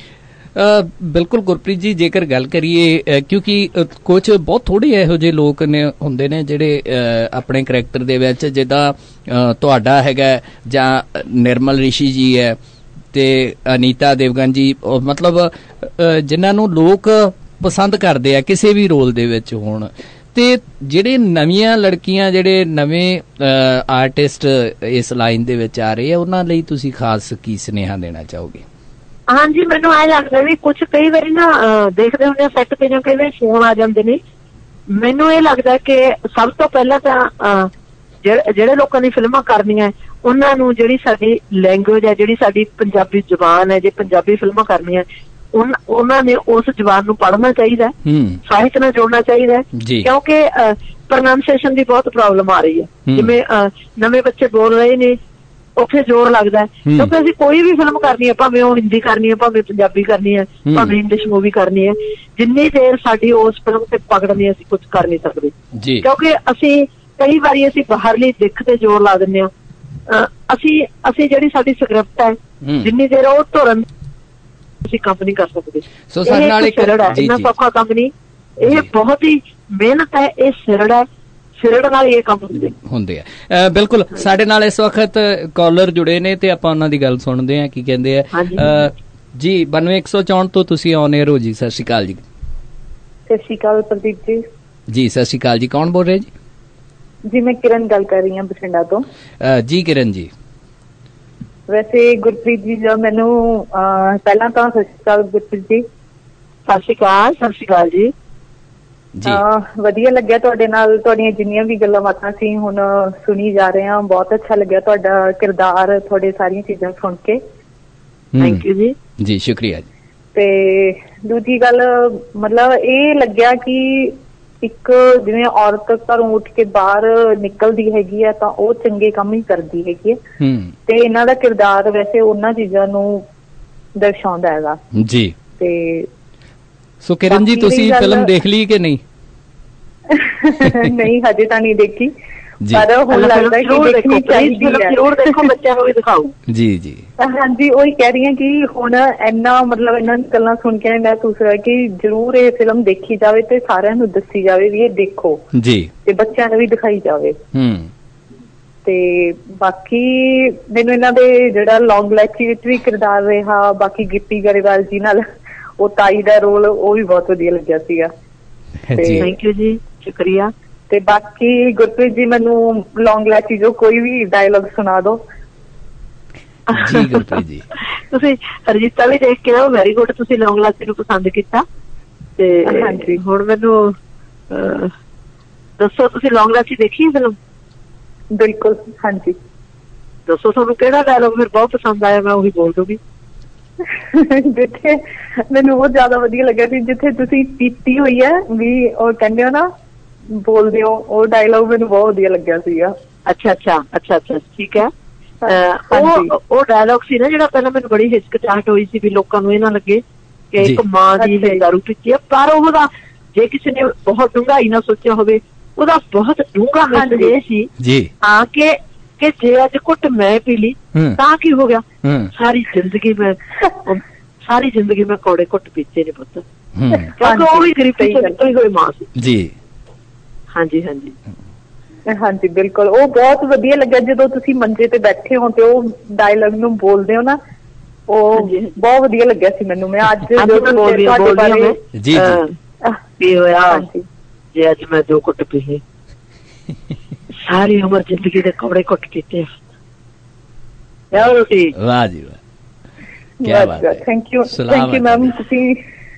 ਬਿਲਕੁਲ ਗੁਰਪ੍ਰੀਤ ਜੀ, ਜੇਕਰ ਗੱਲ ਕਰੀਏ ਕਿਉਂਕਿ ਕੁਝ ਬਹੁਤ ਥੋੜੇ ਇਹੋ ਜਿਹੇ ਲੋਕ ਨੇ ਹੁੰਦੇ ਨੇ ਜਿਹੜੇ ਆਪਣੇ ਕਰੈਕਟਰ ਦੇ ਵਿੱਚ, ਜਿੱਦਾਂ ਤੁਹਾਡਾ ਹੈਗਾ ਜਾਂ ਨਿਰਮਲ ਰਿਸ਼ੀ ਜੀ ਹੈ ਤੇ ਅਨੀਤਾ ਦੇਵਗਨ ਜੀ, ਮਤਲਬ ਜਿਨ੍ਹਾਂ ਨੂੰ ਲੋਕ ਪਸੰਦ ਕਰਦੇ ਆ ਕਿਸੇ ਵੀ ਰੋਲ ਦੇ ਵਿੱਚ ਹੋਣ। ਤੇ ਜਿਹੜੇ ਨਵੀਆਂ ਲੜਕੀਆਂ, ਜਿਹੜੇ ਨਵੇਂ ਆਰਟਿਸਟ ਇਸ ਲਾਈਨ ਦੇ ਵਿੱਚ ਆ ਰਹੇ ਆ, ਉਹਨਾਂ ਲਈ ਤੁਸੀਂ ਖਾਸ ਕੀ ਸੁਨੇਹਾ ਦੇਣਾ ਚਾਹੋਗੇ? ਹਾਂਜੀ, ਮੈਨੂੰ ਐਂ ਲੱਗਦਾ ਵੀ ਕੁਛ ਕਈ ਵਾਰੀ ਨਾ ਦੇਖਦੇ ਹੁੰਦੇ ਸੈੱਟ ਤੇ ਜਾਂ ਕਈ ਵਾਰੀ ਫੋਨ ਆ ਜਾਂਦੇ ਨੇ। ਮੈਨੂੰ ਇਹ ਲੱਗਦਾ ਕਿ ਸਭ ਤੋਂ ਪਹਿਲਾਂ ਤਾਂ ਜਿਹੜੇ ਲੋਕਾਂ ਦੀ ਫਿਲਮਾਂ ਕਰਨੀਆਂ ਉਹਨਾਂ ਨੂੰ ਜਿਹੜੀ ਸਾਡੀ ਲੈਂਗੁਏਜ ਹੈ, ਜਿਹੜੀ ਸਾਡੀ ਪੰਜਾਬੀ ਜ਼ੁਬਾਨ ਹੈ, ਜੇ ਪੰਜਾਬੀ ਫਿਲਮਾਂ ਕਰਨੀਆਂ ਉਹਨਾਂ ਨੇ ਉਸ ਜ਼ੁਬਾਨ ਨੂੰ ਪੜ੍ਹਨਾ ਚਾਹੀਦਾ, ਸਾਹਿਤ ਨਾਲ ਜੋੜਨਾ ਚਾਹੀਦਾ, ਕਿਉਂਕਿ ਪ੍ਰੋਨਾਂਸੀਏਸ਼ਨ ਦੀ ਬਹੁਤ ਪ੍ਰੋਬਲਮ ਆ ਰਹੀ ਹੈ। ਜਿਵੇਂ ਨਵੇਂ ਬੱਚੇ ਬੋਲ ਰਹੇ ਨੇ ਉੱਥੇ ਜ਼ੋਰ ਲੱਗਦਾ, ਕਿਉਂਕਿ ਅਸੀਂ ਕੋਈ ਵੀ ਫਿਲਮ ਕਰਨੀ ਹੈ, ਭਾਵੇਂ ਉਹ ਹਿੰਦੀ ਕਰਨੀ ਹੈ, ਭਾਵੇਂ ਪੰਜਾਬੀ ਕਰਨੀ ਹੈ, ਭਾਵੇਂ ਇੰਗਲਿਸ਼ ਮੂਵੀ ਕਰਨੀ ਹੈ, ਜਿੰਨੀ ਦੇਰ ਸਾਡੀ ਉਸ ਫਿਲਮ ਤੇ ਪਕੜ ਨਹੀਂ ਅਸੀਂ ਕੁਝ ਕਰ ਨਹੀਂ ਸਕਦੇ। ਕਿਉਂਕਿ ਅਸੀਂ ਕਈ ਵਾਰੀ ਅਸੀਂ ਬਾਹਰਲੀ ਦਿੱਖ ਤੇ ਜ਼ੋਰ ਲਾ ਦਿੰਦੇ ਹਾਂ। ਅਸੀਂ ਅਸੀਂ ਜਿਹੜੀ ਸਾਡੀ ਸਕ੍ਰਿਪਟ ਹੈ, ਜਿੰਨੀ ਦੇਰ ਉਹ ਧੁਰਨ ਅਸੀਂ ਕੰਮ ਨਹੀਂ ਕਰ ਸਕਦੇ। ਇਹ ਸਿਰੜ ਹੈ, ਇੰਨਾ ਸੌਖਾ ਕੰਮ ਨਹੀਂ, ਇਹ ਬਹੁਤ ਹੀ ਮਿਹਨਤ ਹੈ, ਇਹ ਸਿਰੜ ਹੈ, ਸਿਰੜ ਨਾਲ ਇਹ ਕੰਮ ਹੁੰਦੇ ਹੁੰਦੇ ਆ। ਬਿਲਕੁਲ, ਸਾਡੇ ਨਾਲ ਇਸ ਵਕਤ ਕਾਲਰ ਜੁੜੇ ਨੇ ਤੇ ਆਪਾਂ ਉਹਨਾਂ ਦੀ ਗੱਲ ਸੁਣਦੇ ਆ ਕੀ ਕਹਿੰਦੇ ਆ। ਜੀ ਬਾਨਵੇਂ ਇੱਕ ਸੌ ਚੌਂਹਠ ਤੋਂ ਤੁਸੀਂ ਔਨ 에ਅਰ ਹੋ ਜੀ। ਸਤਿ ਸ਼੍ਰੀ ਅਕਾਲ ਜੀ। ਸਤਿ ਸ਼੍ਰੀ ਅਕਾਲ ਪ੍ਰਦੀਪ ਜੀ। ਜੀ ਸਤਿ ਸ਼੍ਰੀ ਅਕਾਲ ਜੀ, ਕੌਣ ਬੋਲ ਰਹੇ ਜੀ? ਜੀ ਮੈਂ ਕਿਰਨ ਗੱਲ ਕਰ ਰਹੀ ਹਾਂ ਬਠਿੰਡਾ ਤੋਂ। ਜੀ ਕਿਰਨ ਜੀ। ਵੈਸੇ ਗੁਰਪ੍ਰੀਤ ਜੀ, ਜੋ ਮੈਨੂੰ ਪਹਿਲਾਂ ਤਾਂ ਸਤਿ ਸ਼੍ਰੀ ਅਕਾਲ ਗੁਰਪ੍ਰੀਤ ਜੀ। ਸਤਿ ਸ਼੍ਰੀ ਅਕਾਲ। ਸਤਿ ਸ਼੍ਰੀ ਅਕਾਲ ਜੀ। ਜੀ ਵਧੀਆ ਲੱਗਿਆ ਤੁਹਾਡੇ ਨਾਲ, ਤੁਹਾਡੀਆਂ ਜਿੰਨੀਆਂ ਵੀ ਗੱਲਾਂ ਬਾਤਾਂ ਸੀ ਹੁਣ ਸੁਣੀ ਜਾ ਰਹੇ ਹਾਂ। ਬਹੁਤ ਅੱਛਾ ਲੱਗਿਆ ਤੁਹਾਡਾ ਕਿਰਦਾਰ, ਤੁਹਾਡੇ ਸਾਰੀਆਂ ਚੀਜ਼ਾਂ ਸੁਣ ਕੇ। ਥੈਂਕ ਯੂ ਜੀ। ਜੀ ਸ਼ੁਕਰੀਆ ਜੀ। ਤੇ ਦੂਜੀ ਗੱਲ ਮਤਲਬ ਇਹ ਲੱਗਿਆ ਕਿ ਇੱਕ ਜਿਵੇਂ ਔਰਤ ਘਰੋਂ ਉੱਠ ਕੇ ਬਾਹਰ ਨਿਕਲਦੀ ਹੈਗੀ ਆ ਤਾਂ ਉਹ ਚੰਗੇ ਕੰਮ ਹੀ ਕਰਦੀ ਹੈਗੀ ਹੈ ਤੇ ਇਹਨਾਂ ਦਾ ਕਿਰਦਾਰ ਵੈਸੇ ਉਹਨਾਂ ਚੀਜ਼ਾਂ ਨੂੰ ਦਰਸਾਉਂਦਾ ਹੈਗਾ ਜੀ। ਤੇ ਸੋ ਕਿਰਨ ਜੀ ਤੁਸੀਂ ਫਿਲਮ ਦੇਖ ਲਈ ਕਿ ਨਹੀਂ? ਨਹੀਂ ਹਜੇ ਤਾਂ ਨਹੀਂ ਦੇਖੀ, ਪਰ ਹੁਣ ਲੱਗਦਾ ਕਿ ਦੇਖਣੀ ਚਾਹੀਦੀ ਹੈ। ਜ਼ਰੂਰ ਦੇਖੋ, ਬੱਚਿਆਂ ਨੂੰ ਵੀ ਦਿਖਾਓ। ਜੀ ਜੀ ਹਾਂਜੀ ਉਹੀ ਕਹਿ ਰਹੀ ਹਾਂ ਕਿ ਹੁਣ ਇੰਨਾ ਮਤਲਬ ਇਹਨਾਂ ਗੱਲਾਂ ਸੁਣ ਕੇ ਮਹਿਸੂਸ ਹੋਇਆ ਕਿ ਜ਼ਰੂਰ ਇਹ ਫਿਲਮ ਦੇਖੀ ਜਾਵੇ ਤੇ ਸਾਰਿਆਂ ਨੂੰ ਦੱਸੀ ਜਾਵੇ ਵੀ ਇਹ ਦੇਖੋ ਜੀ, ਤੇ ਬੱਚਿਆਂ ਨੂੰ ਵੀ ਦਿਖਾਈ ਜਾਵੇ। ਹੂੰ ਤੇ ਬਾਕੀ ਮੈਨੂੰ ਇਹਨਾਂ ਦੇ ਜਿਹੜਾ ਲੌਂਗ ਲੈਚੀ ਵਿੱਚ ਵੀ ਕਿਰਦਾਰ ਰਿਹਾ, ਬਾਕੀ ਗਿੱਪੀ ਗਰੇਵਾਲ ਜੀ ਨਾਲ ਉਹ ਤਾਈ ਦਾ ਰੋਲ ਉਹ ਵੀ ਬਹੁਤ ਵਧੀਆ ਲੱਗਿਆ ਸੀਗਾ। ਥੈਂਕ ਯੂ ਜੀ, ਸ਼ੁਕਰੀਆ। ਤੇ ਬਾਕੀ ਗੁਰਪ੍ਰੀਤ ਜੀ ਮੈਨੂੰ ਲੌਂਗ ਲੈਚੀ ਜੋ ਕੋਈ ਵੀ ਡਾਇਲੌਗ ਸੁਣਾ ਦਿਓ। ਜੀ ਗੁਰਪ੍ਰੀਤ ਜੀ ਤੁਸੀਂ ਹਰਜੀਤਾ ਵੀ ਦੇਖ ਕੇ ਆਓ, ਵੈਰੀ ਗੁੱਡ। ਤੁਸੀਂ ਲੌਂਗ ਲੈਚੀ ਨੂੰ ਪਸੰਦ ਕੀਤਾ ਤੇ ਹੁਣ ਮੈਨੂੰ ਦੱਸੋ ਤੁਸੀਂ ਲੌਂਗ ਲੈਚੀ ਦੇਖੀ ਹੈ ਫਿਲਮ? ਬਿਲਕੁਲ ਹਾਂਜੀ। ਦੱਸੋ ਤੁਹਾਨੂੰ ਕਿਹੜਾ ਡਾਇਲੌਗ ਫਿਰ ਬਹੁਤ ਪਸੰਦ ਆਇਆ, ਮੈਂ ਉਹੀ ਬੋਲ ਦੂੰਗੀ। ਜਿੱਥੇ ਮੈਨੂੰ ਬਹੁਤ ਜ਼ਿਆਦਾ ਵਧੀਆ ਲੱਗਿਆ ਸੀ ਜਿੱਥੇ ਤੁਸੀਂ ਪੀਤੀ ਹੋਈ ਹੈ ਵੀ ਉਹ ਕਹਿੰਦੇ ਹੋ ਨਾ ਬੋਲਦੇ ਹੋ, ਉਹ ਡਾਇਲੌਗ ਮੈਨੂੰ ਬਹੁਤ ਵਧੀਆ ਲੱਗਿਆ ਸੀਗਾ। ਅੱਛਾ ਅੱਛਾ ਅੱਛਾ ਅੱਛਾ ਠੀਕ ਹੈ। ਉਹ ਉਹ ਡਾਇਲੌਗ ਸੀ ਨਾ ਜਿਹੜਾ ਪਹਿਲਾਂ ਮੈਨੂੰ ਬੜੀ ਹਿਚਕਚਾਹਟ ਹੋਈ ਸੀ ਵੀ ਲੋਕਾਂ ਨੂੰ ਇਹ ਨਾ ਲੱਗੇ ਕਿ ਇੱਕ ਮਾਂ ਦੀ ਦਾਰੂ ਪੀਤੀ ਹੈ, ਪਰ ਉਹਦਾ ਜੇ ਕਿਸੇ ਨੇ ਬਹੁਤ ਡੂੰਘਾਈ ਨਾਲ ਸੋਚਿਆ ਹੋਵੇ ਉਹਦਾ ਬਹੁਤ ਡੂੰਘਾ ਮੈਸੇਜ ਇਹ ਸੀ ਹਾਂ ਕਿ ਕਿ ਜੇ ਅੱਜ ਘੁੱਟ ਮੈਂ ਪੀ ਲਈ ਤਾਂ ਕੀ ਹੋ ਗਿਆ, ਸਾਰੀ ਜ਼ਿੰਦਗੀ ਮੈਂ ਸਾਰੀ ਜ਼ਿੰਦਗੀ ਮੈਂ ਕੌੜੇ ਘੁੱਟ ਪੀਤੇ ਨੇ ਪੁੱਤ, ਕਿਉਂਕਿ ਉਹ ਵੀ ਗਰੀਬੀ ਤੋਂ ਨਿਕਲੀ ਹੋਈ ਮਾਂ ਸੀ ਜੀ। ਹਾਂਜੀ ਹਾਂਜੀ ਹਾਂਜੀ ਬਿਲਕੁਲ। ਉਹ ਬਹੁਤ ਵਧੀਆ ਲੱਗਿਆ ਜਦੋਂ ਤੁਸੀਂ ਮੰਜੇ ਤੇ ਬੈਠੇ ਹੋ ਤੇ ਉਹ ਡਾਇਲੌਗ ਨੂੰ ਬੋਲਦੇ ਹੋ ਨਾ, ਉਹ ਬਹੁਤ ਵਧੀਆ ਲੱਗਿਆ ਸੀ ਮੈਨੂੰ। ਮੈਂ ਅੱਜ ਤੁਹਾਡੇ ਬਾਰੇ ਜੀ ਕੀ ਹੋਇਆ ਜੇ ਅੱਜ ਮੈਂ ਦੋ ਘੁੱਟ ਪੀ ਲਏ, ਸਾਰੀ ਉਮਰ ਜ਼ਿੰਦਗੀ ਦੇ ਕੌੜੇ ਘੁੱਟ ਕੀਤੇ। ਵਾਹ ਜੀ ਵਾਹ, ਕਿਆ ਬਾਤ ਹੈ। Thank you thank you ma'am. ਤੁਸੀਂ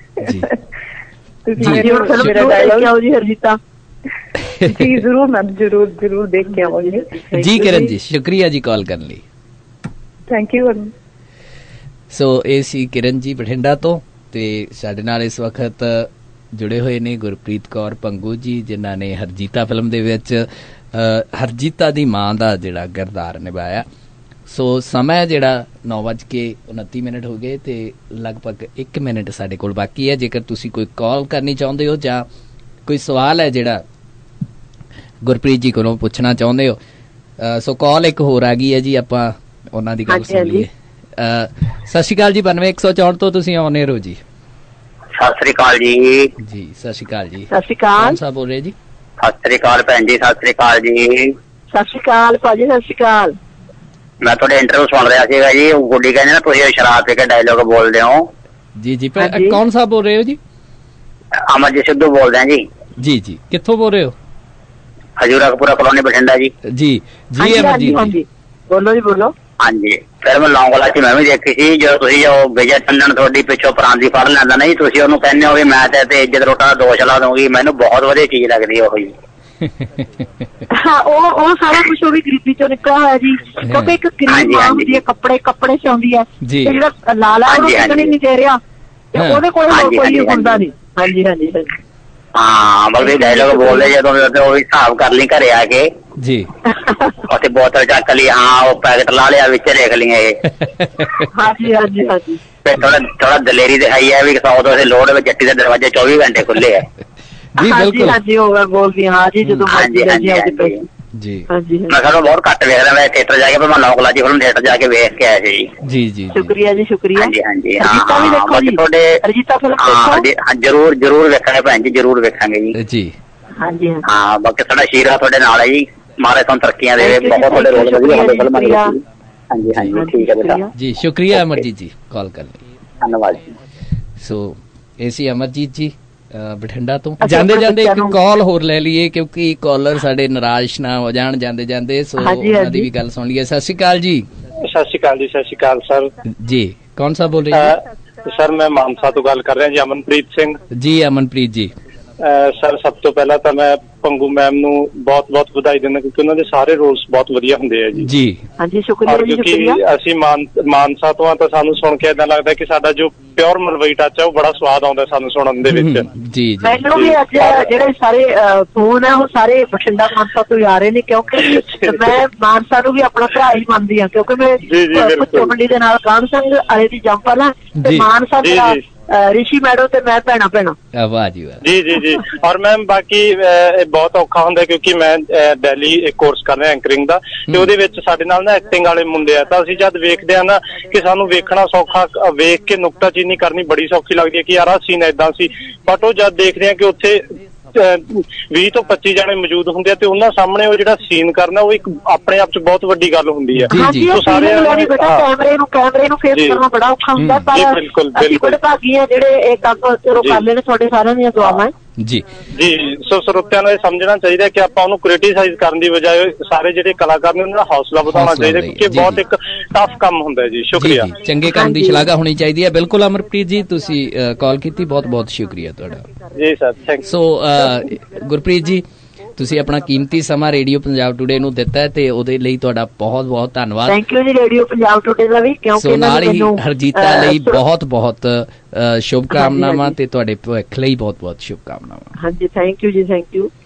ਤੁਸੀਂ ਮੇਰਾ ਡਾਇਲੌਗ ਆਓ ਜੀ ਹਰਜੀਤਾ। ਜੀ ਜ਼ਰੂਰ ਮੈਮ, ਜ਼ਰੂਰ ਜ਼ਰੂਰ ਦੇਖ ਕੇ ਆਵਾਂਗੇ। ਜੀ ਕਿਰਨ ਜੀ ਸ਼ੁਕਰੀਆ ਜੀ ਕਾਲ ਕਰਨ ਲਈ। Thank you. ਸੋ ਇਹ ਸੀ ਕਿਰਨ ਜੀ ਬਠਿੰਡਾ ਤੋਂ ਤੇ ਸਾਡੇ ਨਾਲ ਇਸ ਵਕਤ ਜੁੜੇ ਹੋਏ ਨੇ ਗੁਰਪ੍ਰੀਤ ਕੌਰ ਪੰਗੂ ਜੀ, ਜਿਨ੍ਹਾਂ ਨੇ ਹਰਜੀਤਾ ਫਿਲਮ ਦੇ ਵਿੱਚ ਹਰਜੀਤਾ ਦੀ ਮਾਂ ਦਾ ਜਿਹੜਾ ਕਿਰਦਾਰ ਨਿਭਾਇਆ। ਸੋ ਸਮਾਂ ਜਿਹੜਾ ਨੌ ਵੱਜ ਕੇ ਉਨੱਤੀ ਮਿੰਟ ਹੋ ਗਏ ਤੇ ਲਗਭਗ ਇੱਕ ਮਿੰਟ ਸਾਡੇ ਕੋਲ ਬਾਕੀ ਹੈ। ਜੇਕਰ ਤੁਸੀਂ ਕੋਈ ਕਾਲ ਕਰਨੀ ਚਾਹੁੰਦੇ ਹੋ ਜਾਂ ਕੋਈ ਸਵਾਲ ਹੈ ਜਿਹੜਾ ਗੁਰਪ੍ਰੀਤ ਜੀ ਕੋਲੋਂ ਪੁੱਛਣਾ ਚਾਹੁੰਦੇ ਹੋ, ਸੋ ਕਾਲ ਇੱਕ ਹੋਰ ਆ ਗਈ ਹੈ ਜੀ, ਆਪਾਂ ਉਹਨਾਂ ਦੀ ਗੱਲ ਸੁਣ ਲਈਏ। ਸਤਿ ਸ਼੍ਰੀ ਅਕਾਲ ਜੀ, ਬਾਨਵੇਂ ਇੱਕ ਸੌ ਚੌਂਹਠ ਤੋਂ ਤੁਸੀਂ ਆਨ 에ਅਰ ਹੋ ਜੀ। ਸਤਿ ਸ੍ਰੀ ਅਕਾਲ ਜੀ। ਜੀ ਸਤਿ ਸ਼੍ਰੀ ਅਕਾਲ ਜੀ। ਸਤਿ ਸ਼੍ਰੀ ਅਕਾਲ। ਕੌਣ ਸਾਹਿਬ ਬੋਲ ਰਹੇ ਜੀ? ਸਤਿ ਸ੍ਰੀ ਅਕਾਲ ਭੈਣ ਜੀ। ਸਤਿ ਸ੍ਰੀ ਅਕਾਲ ਜੀ। ਸਤਿ ਸ਼੍ਰੀ ਅਕਾਲ ਭਾਜੀ। ਸਤਿ ਸ਼੍ਰੀ ਅਕਾਲ। ਮੈਂ ਤੁਹਾਡੇ ਇੰਟਰਵਿਊ ਸੁਣ ਰਿਹਾ ਸੀਗਾ ਜੀ, ਉਹ ਗੁੱਡੀ ਕਹਿੰਦੇ ਨਾ ਤੁਸੀਂ ਸ਼ਰਾਬ ਪੀ ਕੇ ਡਾਇਲੋਗ ਬੋਲਦੇ ਹੋ। ਜੀ ਜੀ ਕੌਣ ਸਾਹਿਬ ਬੋਲ ਰਹੇ ਹੋ ਜੀ? ਅਮਰਜੀਤ ਸਿੱਧੂ ਬੋਲਦੇ ਆ ਜੀ। ਜੀ ਜੀ ਕਿੱਥੋਂ ਬੋਲ ਰਹੇ ਹੋ? ਹਜੂਰਾਪੁਰਾ ਕਲੋਨੀ ਬਠਿੰਡਾ ਜੀ। ਜੀ ਜੀ ਅਮਰਜੀਤ ਜੀ ਬੋਲੋ ਜੀ ਬੋਲੋ। ਹਾਂਜੀ ਫਿਲਮ ਲੌਂਗ ਲੈਚੀ ਮੈਂ ਵੀ ਦੇਖੀ ਸੀ, ਜਦੋਂ ਤੁਸੀਂ ਉਹ ਵਿਜੇ ਟੰਡਨ ਤੁਹਾਡੀ ਪਿੱਛੋਂ ਪਰਾਂਦੀ ਫੜ ਲੈਂਦਾ ਨਾ ਜੀ, ਤੁਸੀਂ ਉਹਨੂੰ ਕਹਿੰਦੇ ਹੋ ਵੀ ਮੈਂ ਤੇ ਇੱਜ਼ਤ ਰੋਟਾ ਦਾ ਦੋਸ਼ ਲਾ ਦਊਂਗੀ, ਮੈਨੂੰ ਬਹੁਤ ਵਧੀਆ ਚੀਜ਼ ਲੱਗਦੀ ਉਹ ਜੀ। ਹਾਂ ਉਹ ਉਹ ਸਾਰਾ ਕੁਛ ਉਹ ਵੀ ਗਰੀਬੀ ਚੋਂ ਨਿਕਲਿਆ ਹੋਇਆ ਜੀ, ਕਿਉਂਕਿ ਇੱਕ ਗਰੀਬ ਮਾਂ ਹੁੰਦੀ ਹੈ, ਕੱਪੜੇ ਕੱਪੜੇ ਸਿਉਂਦੀ ਹੈ, ਜਿਹੜਾ ਲਾਲਾ ਉਹਨੂੰ ਨਿਕਲਣੀ ਨਹੀਂ ਦੇ ਰਿਹਾ ਤੇ ਉਹਦੇ ਕੋਲ ਕੋਈ ਹੁੰਦਾ ਨਹੀਂ। ਹਾਂਜੀ ਹਾਂਜੀ ਹਾਂਜੀ ਹਾਂ ਬਲਕਿ ਡਾਇਲੋਗ ਬੋਲਦੇ ਜਦੋਂ ਉਹ ਹਿਸਾਬ ਕਰ ਲਈ ਘਰੇ ਆ ਕੇ ਜੀ, ਉੱਥੇ ਬੋਤਲ ਚੱਕ ਲਈ, ਹਾਂ ਉਹ ਪੈਕਟ ਲਾ ਲਿਆ ਵਿੱਚ ਦੇਖ ਲਈਆਂ ਇਹ। ਹਾਂਜੀ ਹਾਂਜੀ ਹਾਂਜੀ ਫਿਰ ਥੋੜਾ ਥੋੜਾ ਦਲੇਰੀ ਦਿਖਾਈ ਹੈ ਵੀ ਸੌ ਤੋਂ ਅਸੀਂ ਲੋੜ ਵਿੱਚ ਜੱਟੀ ਦੇ ਦਰਵਾਜ਼ੇ ਚੌਵੀ ਘੰਟੇ ਖੁੱਲੇ ਹੈ। ਜੀ ਬਿਲਕੁਲ ਹਾਂਜੀ ਹੋਗਾ ਬੋਲਦੀ ਹਾਂ ਜੀ ਜਦੋਂ ਹਾਂਜੀ ਹਾਂਜੀ ਜੀ ਹਾਂਜੀ ਮੈਂ ਸਾਨੂੰ ਬਹੁਤ ਘੱਟ ਵੇਖਦਾ, ਮੈਂ ਥੀਏਟਰ ਜਾ ਕੇ ਪਰ ਮੈਂ ਲੌਂਗ ਲੈਚੀ ਫਿਲਮ ਥੀਏਟਰ ਜਾ ਕੇ ਵੇਖ ਕੇ ਆਇਆ ਸੀ ਜੀ। ਜੀ ਸ਼ੁਕਰੀਆ ਜੀ ਸ਼ੁਕਰੀਆ। ਹਾਂਜੀ ਹਾਂਜੀ ਹਰਜੀਤਾ ਵੀ ਦੇਖੋ ਜੀ, ਤੁਹਾਡੇ ਹਰਜੀਤਾ ਫਿਲਮ ਦੇਖੋ। ਹਾਂ ਜਰੂਰ ਜਰੂਰ ਵੇਖਾਂਗੇ ਭੈਣ ਜੀ, ਜਰੂਰ ਵੇਖਾਂਗੇ ਜੀ। ਜੀ ਹਾਂਜੀ ਹਾਂ ਬਾਕੀ ਸਾਡਾ ਸ਼ੀਰਾ ਤੁਹਾਡੇ ਨਾਲ ਹੈ ਜੀ, ਮਾਰੇ ਤੁਹਾਨੂੰ ਤਰੱਕੀਆਂ ਦੇਵੇ, ਬਹੁਤ ਤੁਹਾਡੇ ਰੋਲ ਵਧੀਆ ਹੁੰਦੇ ਫਿਲਮਾਂ ਦੇ ਵਿੱਚ। ਹਾਂਜੀ ਹਾਂਜੀ ਠੀਕ ਹੈ ਬੇਟਾ ਜੀ ਸ਼ੁਕਰੀਆ ਅਮਰਜੀਤ ਜੀ ਕਾਲ ਕਰਨ ਲਈ, ਧੰਨਵਾਦ ਜੀ। ਸੋ ਇਹ ਸੀ ਅਮਰਜੀਤ ਜੀ ਬਠਿੰਡਾ ਤੋਂ। ਜਾਂਦੇ ਜਾਂਦੇ ਇੱਕ ਕਾਲ ਹੋਰ ਲੈ ਲਈਏ ਕਿਉਂਕਿ ਕਾਲਰ ਸਾਡੇ ਨਾਰਾਜ਼ ਨਾ ਹੋ ਜਾਣ ਜਾਂਦੇ ਜਾਂਦੇ, ਸੋ ਉਹਨਾਂ ਦੀ ਵੀ ਗੱਲ ਸੁਣ ਲਈਏ। ਸਤਿ ਸ਼੍ਰੀ ਅਕਾਲ ਜੀ। ਸਤਿ ਸ਼੍ਰੀ ਅਕਾਲ ਜੀ। ਸਤਿ ਸ਼੍ਰੀ ਅਕਾਲ ਸਰ ਜੀ। ਕੌਣ ਸਾਹਿਬ ਬੋਲ ਰਹੇ? ਸਰ ਮੈਂ ਮਾਨਸਾ ਤੋਂ ਗੱਲ ਕਰ ਰਿਹਾ ਜੀ, ਅਮਨਪ੍ਰੀਤ ਸਿੰਘ ਜੀ। ਅਮਨਪ੍ਰੀਤ ਜੀ, ਸਰ ਸਭ ਤੋਂ ਪਹਿਲਾਂ ਤਾਂ ਮੈਂ ਪੰਗੂ ਮੈਮ ਨੂੰ ਬਹੁਤ ਬਹੁਤ ਵਧਾਈ ਦਿੰਦਾ ਕਿਉਂਕਿ ਉਹਨਾਂ ਦੇ ਸਾਰੇ ਰੋਲਸ ਬਹੁਤ ਵਧੀਆ ਹੁੰਦੇ ਆ ਜੀ। ਜੀ ਹਾਂਜੀ, ਸ਼ੁਕਰੀਆ ਜੀ। ਕਿਉਂਕਿ ਅਸੀਂ ਮਾਨ ਮਾਨਸਾ ਤੋਂ ਆ ਤਾਂ ਸਾਨੂੰ ਸੁਣ ਕੇ ਏਦਾਂ ਲੱਗਦਾ ਕਿ ਸਾਡਾ ਜੋ ਪਿਓਰ ਮਲਵਈ ਟੱਚ ਆ ਉਹ ਬੜਾ ਸਵਾਦ ਆਉਂਦਾ ਸਾਨੂੰ ਸੁਣਨ ਦੇ ਵਿੱਚ। ਜੀ ਜੀ। ਮੈਨੂੰ ਵੀ ਅੱਜ ਜਿਹੜੇ ਸਾਰੇ ਫੋਨ ਆ ਉਹ ਸਾਰੇ ਬਠਿੰਡਾ ਮਾਨਸਾ ਤੋਂ ਆ ਰਹੇ ਨੇ ਕਿਉਂਕਿ ਮੈਂ ਮਾਨਸਾ ਨੂੰ ਵੀ ਆਪਣਾ ਭਰਾ ਹੀ ਮੰਨਦੀ ਹਾਂ ਕਿਉਂਕਿ ਮੈਂ ਪੁੱਛੋ ਮੰਡੀ ਦੇ ਨਾਲ ਕਾਨ ਸਿੰਘ ਵਾਲੇ ਦੀ ਜੰਪਲ ਆ ਤੇ ਮਾਨਸਾ ਦਾ ਰਿਸ਼ੀ ਮੈਡਮ ਤੇ ਮੈਂ ਭੈਣਾ ਭੈਣਾ। ਵਾਹ ਜੀ ਵਾਹ। ਜੀ ਜੀ ਜੀ। ਔਰ ਮੈਮ ਬਾਕੀ ਬਹੁਤ ਔਖਾ ਹੁੰਦਾ ਕਿਉਂਕਿ ਮੈਂ ਦਿੱਲੀ ਇੱਕ ਕੋਰਸ ਕਰ ਰਿਹਾ ਐਂਕਰਿੰਗ ਦਾ ਤੇ ਉਹਦੇ ਵਿੱਚ ਸਾਡੇ ਨਾਲ ਨਾ ਐਕਟਿੰਗ ਵਾਲੇ ਮੁੰਡੇ ਆ ਤਾਂ ਅਸੀਂ ਜਦ ਵੇਖਦੇ ਆ ਨਾ ਕਿ ਸਾਨੂੰ ਵੇਖਣਾ ਸੌਖਾ, ਵੇਖ ਕੇ ਨੁਕਤਾਚੀਨੀ ਕਰਨੀ ਬੜੀ ਸੌਖੀ ਲੱਗਦੀ ਹੈ ਕਿ ਯਾਰ ਆਹ ਸੀਨ ਏਦਾਂ ਸੀ, ਬਟ ਉਹ ਜਦ ਦੇਖਦੇ ਆ ਕਿ ਉੱਥੇ ਵੀਹ ਤੋਂ ਪੱਚੀ ਜਣੇ ਮੌਜੂਦ ਹੁੰਦੇ ਆ ਤੇ ਉਹਨਾਂ ਸਾਹਮਣੇ ਉਹ ਜਿਹੜਾ ਸੀਨ ਕਰਨਾ ਉਹ ਇੱਕ ਆਪਣੇ ਆਪ ਚ ਬਹੁਤ ਵੱਡੀ ਗੱਲ ਹੁੰਦੀ ਹੈ। ਕੈਮਰੇ ਨੂੰ ਕੈਮਰੇ ਨੂੰ ਫੇਸ ਕਰਨਾ ਬੜਾ ਔਖਾ ਹੁੰਦਾ ਪਰ ਅਸੀਂ ਬੜੇ ਭਾਗੀ ਆ ਜਿਹੜੇ ਇਹ ਕੰਮ ਚਲੋ ਕਰ ਲੈਣੇ। ਤੁਹਾਡੇ ਸਾਰਿਆਂ ਦੀਆਂ ਦੁਆਵਾਂ ਜੀ ਜੀ। ਸੋ ਸਰੋਤਿਆਂ ਨੂੰ ਇਹ ਸਮਝਣਾ ਚਾਹੀਦਾ ਕਿ ਆਪਾਂ ਉਹਨੂੰ ਕ੍ਰਿਟੀਸਾਈਜ਼ ਕਰਨ ਦੀ ਬਜਾਏ ਸਾਰੇ ਜਿਹੜੇ ਕਲਾਕਾਰ ਨੇ ਉਹਨਾਂ ਦਾ ਹੌਸਲਾ ਵਧਾਉਣਾ ਚਾਹੀਦਾ ਕਿਉਂਕਿ ਬਹੁਤ ਇੱਕ ਟਫ ਕੰਮ ਹੁੰਦਾ ਹੈ ਜੀ। ਸ਼ੁਕਰੀਆ। ਚੰਗੇ ਕੰਮ ਦੀ ਸ਼ਲਾਘਾ ਹੋਣੀ ਚਾਹੀਦੀ ਹੈ। ਬਿਲਕੁਲ ਅਮਰਪ੍ਰੀਤ ਜੀ, ਤੁਸੀਂ ਕਾਲ ਕੀਤੀ, ਬਹੁਤ ਬਹੁਤ ਸ਼ੁਕਰੀਆ ਤੁਹਾਡਾ। ਜੀ ਸਰ, ਥੈਂਕ। ਸੋ ਗੁਰਪ੍ਰੀਤ ਜੀ, ਤੁਸੀਂ ਆਪਣਾ ਕੀਮਤੀ ਸਮਾਂ ਰੇਡੀਓ ਪੰਜਾਬ ਟੂਡੇ ਨੂੰ ਦਿੱਤਾ ਤੇ ਉਹਦੇ ਲਈ ਤੁਹਾਡਾ ਬਹੁਤ ਬਹੁਤ ਧੰਨਵਾਦ। ਥੈਂਕ ਯੂ ਜੀ ਰੇਡੀਓ ਪੰਜਾਬ ਟੂਡੇ ਦਾ ਵੀ ਕਿਉਂਕਿ ਨਾਲ ਹੀ ਹਰਜੀਤਾ ਲਈ ਬਹੁਤ ਬਹੁਤ ਸ਼ੁਭ ਕਾਮਨਾਵਾਂ ਤੇ ਤੁਹਾਡੇ ਭਵਿੱਖ ਲਈ ਬਹੁਤ ਬਹੁਤ ਸ਼ੁਭ ਕਾਮਨਾਵਾਂ। ਹਾਂਜੀ, ਥੈਂਕ ਯੂ ਜੀ, ਥੈਂਕ ਯੂ।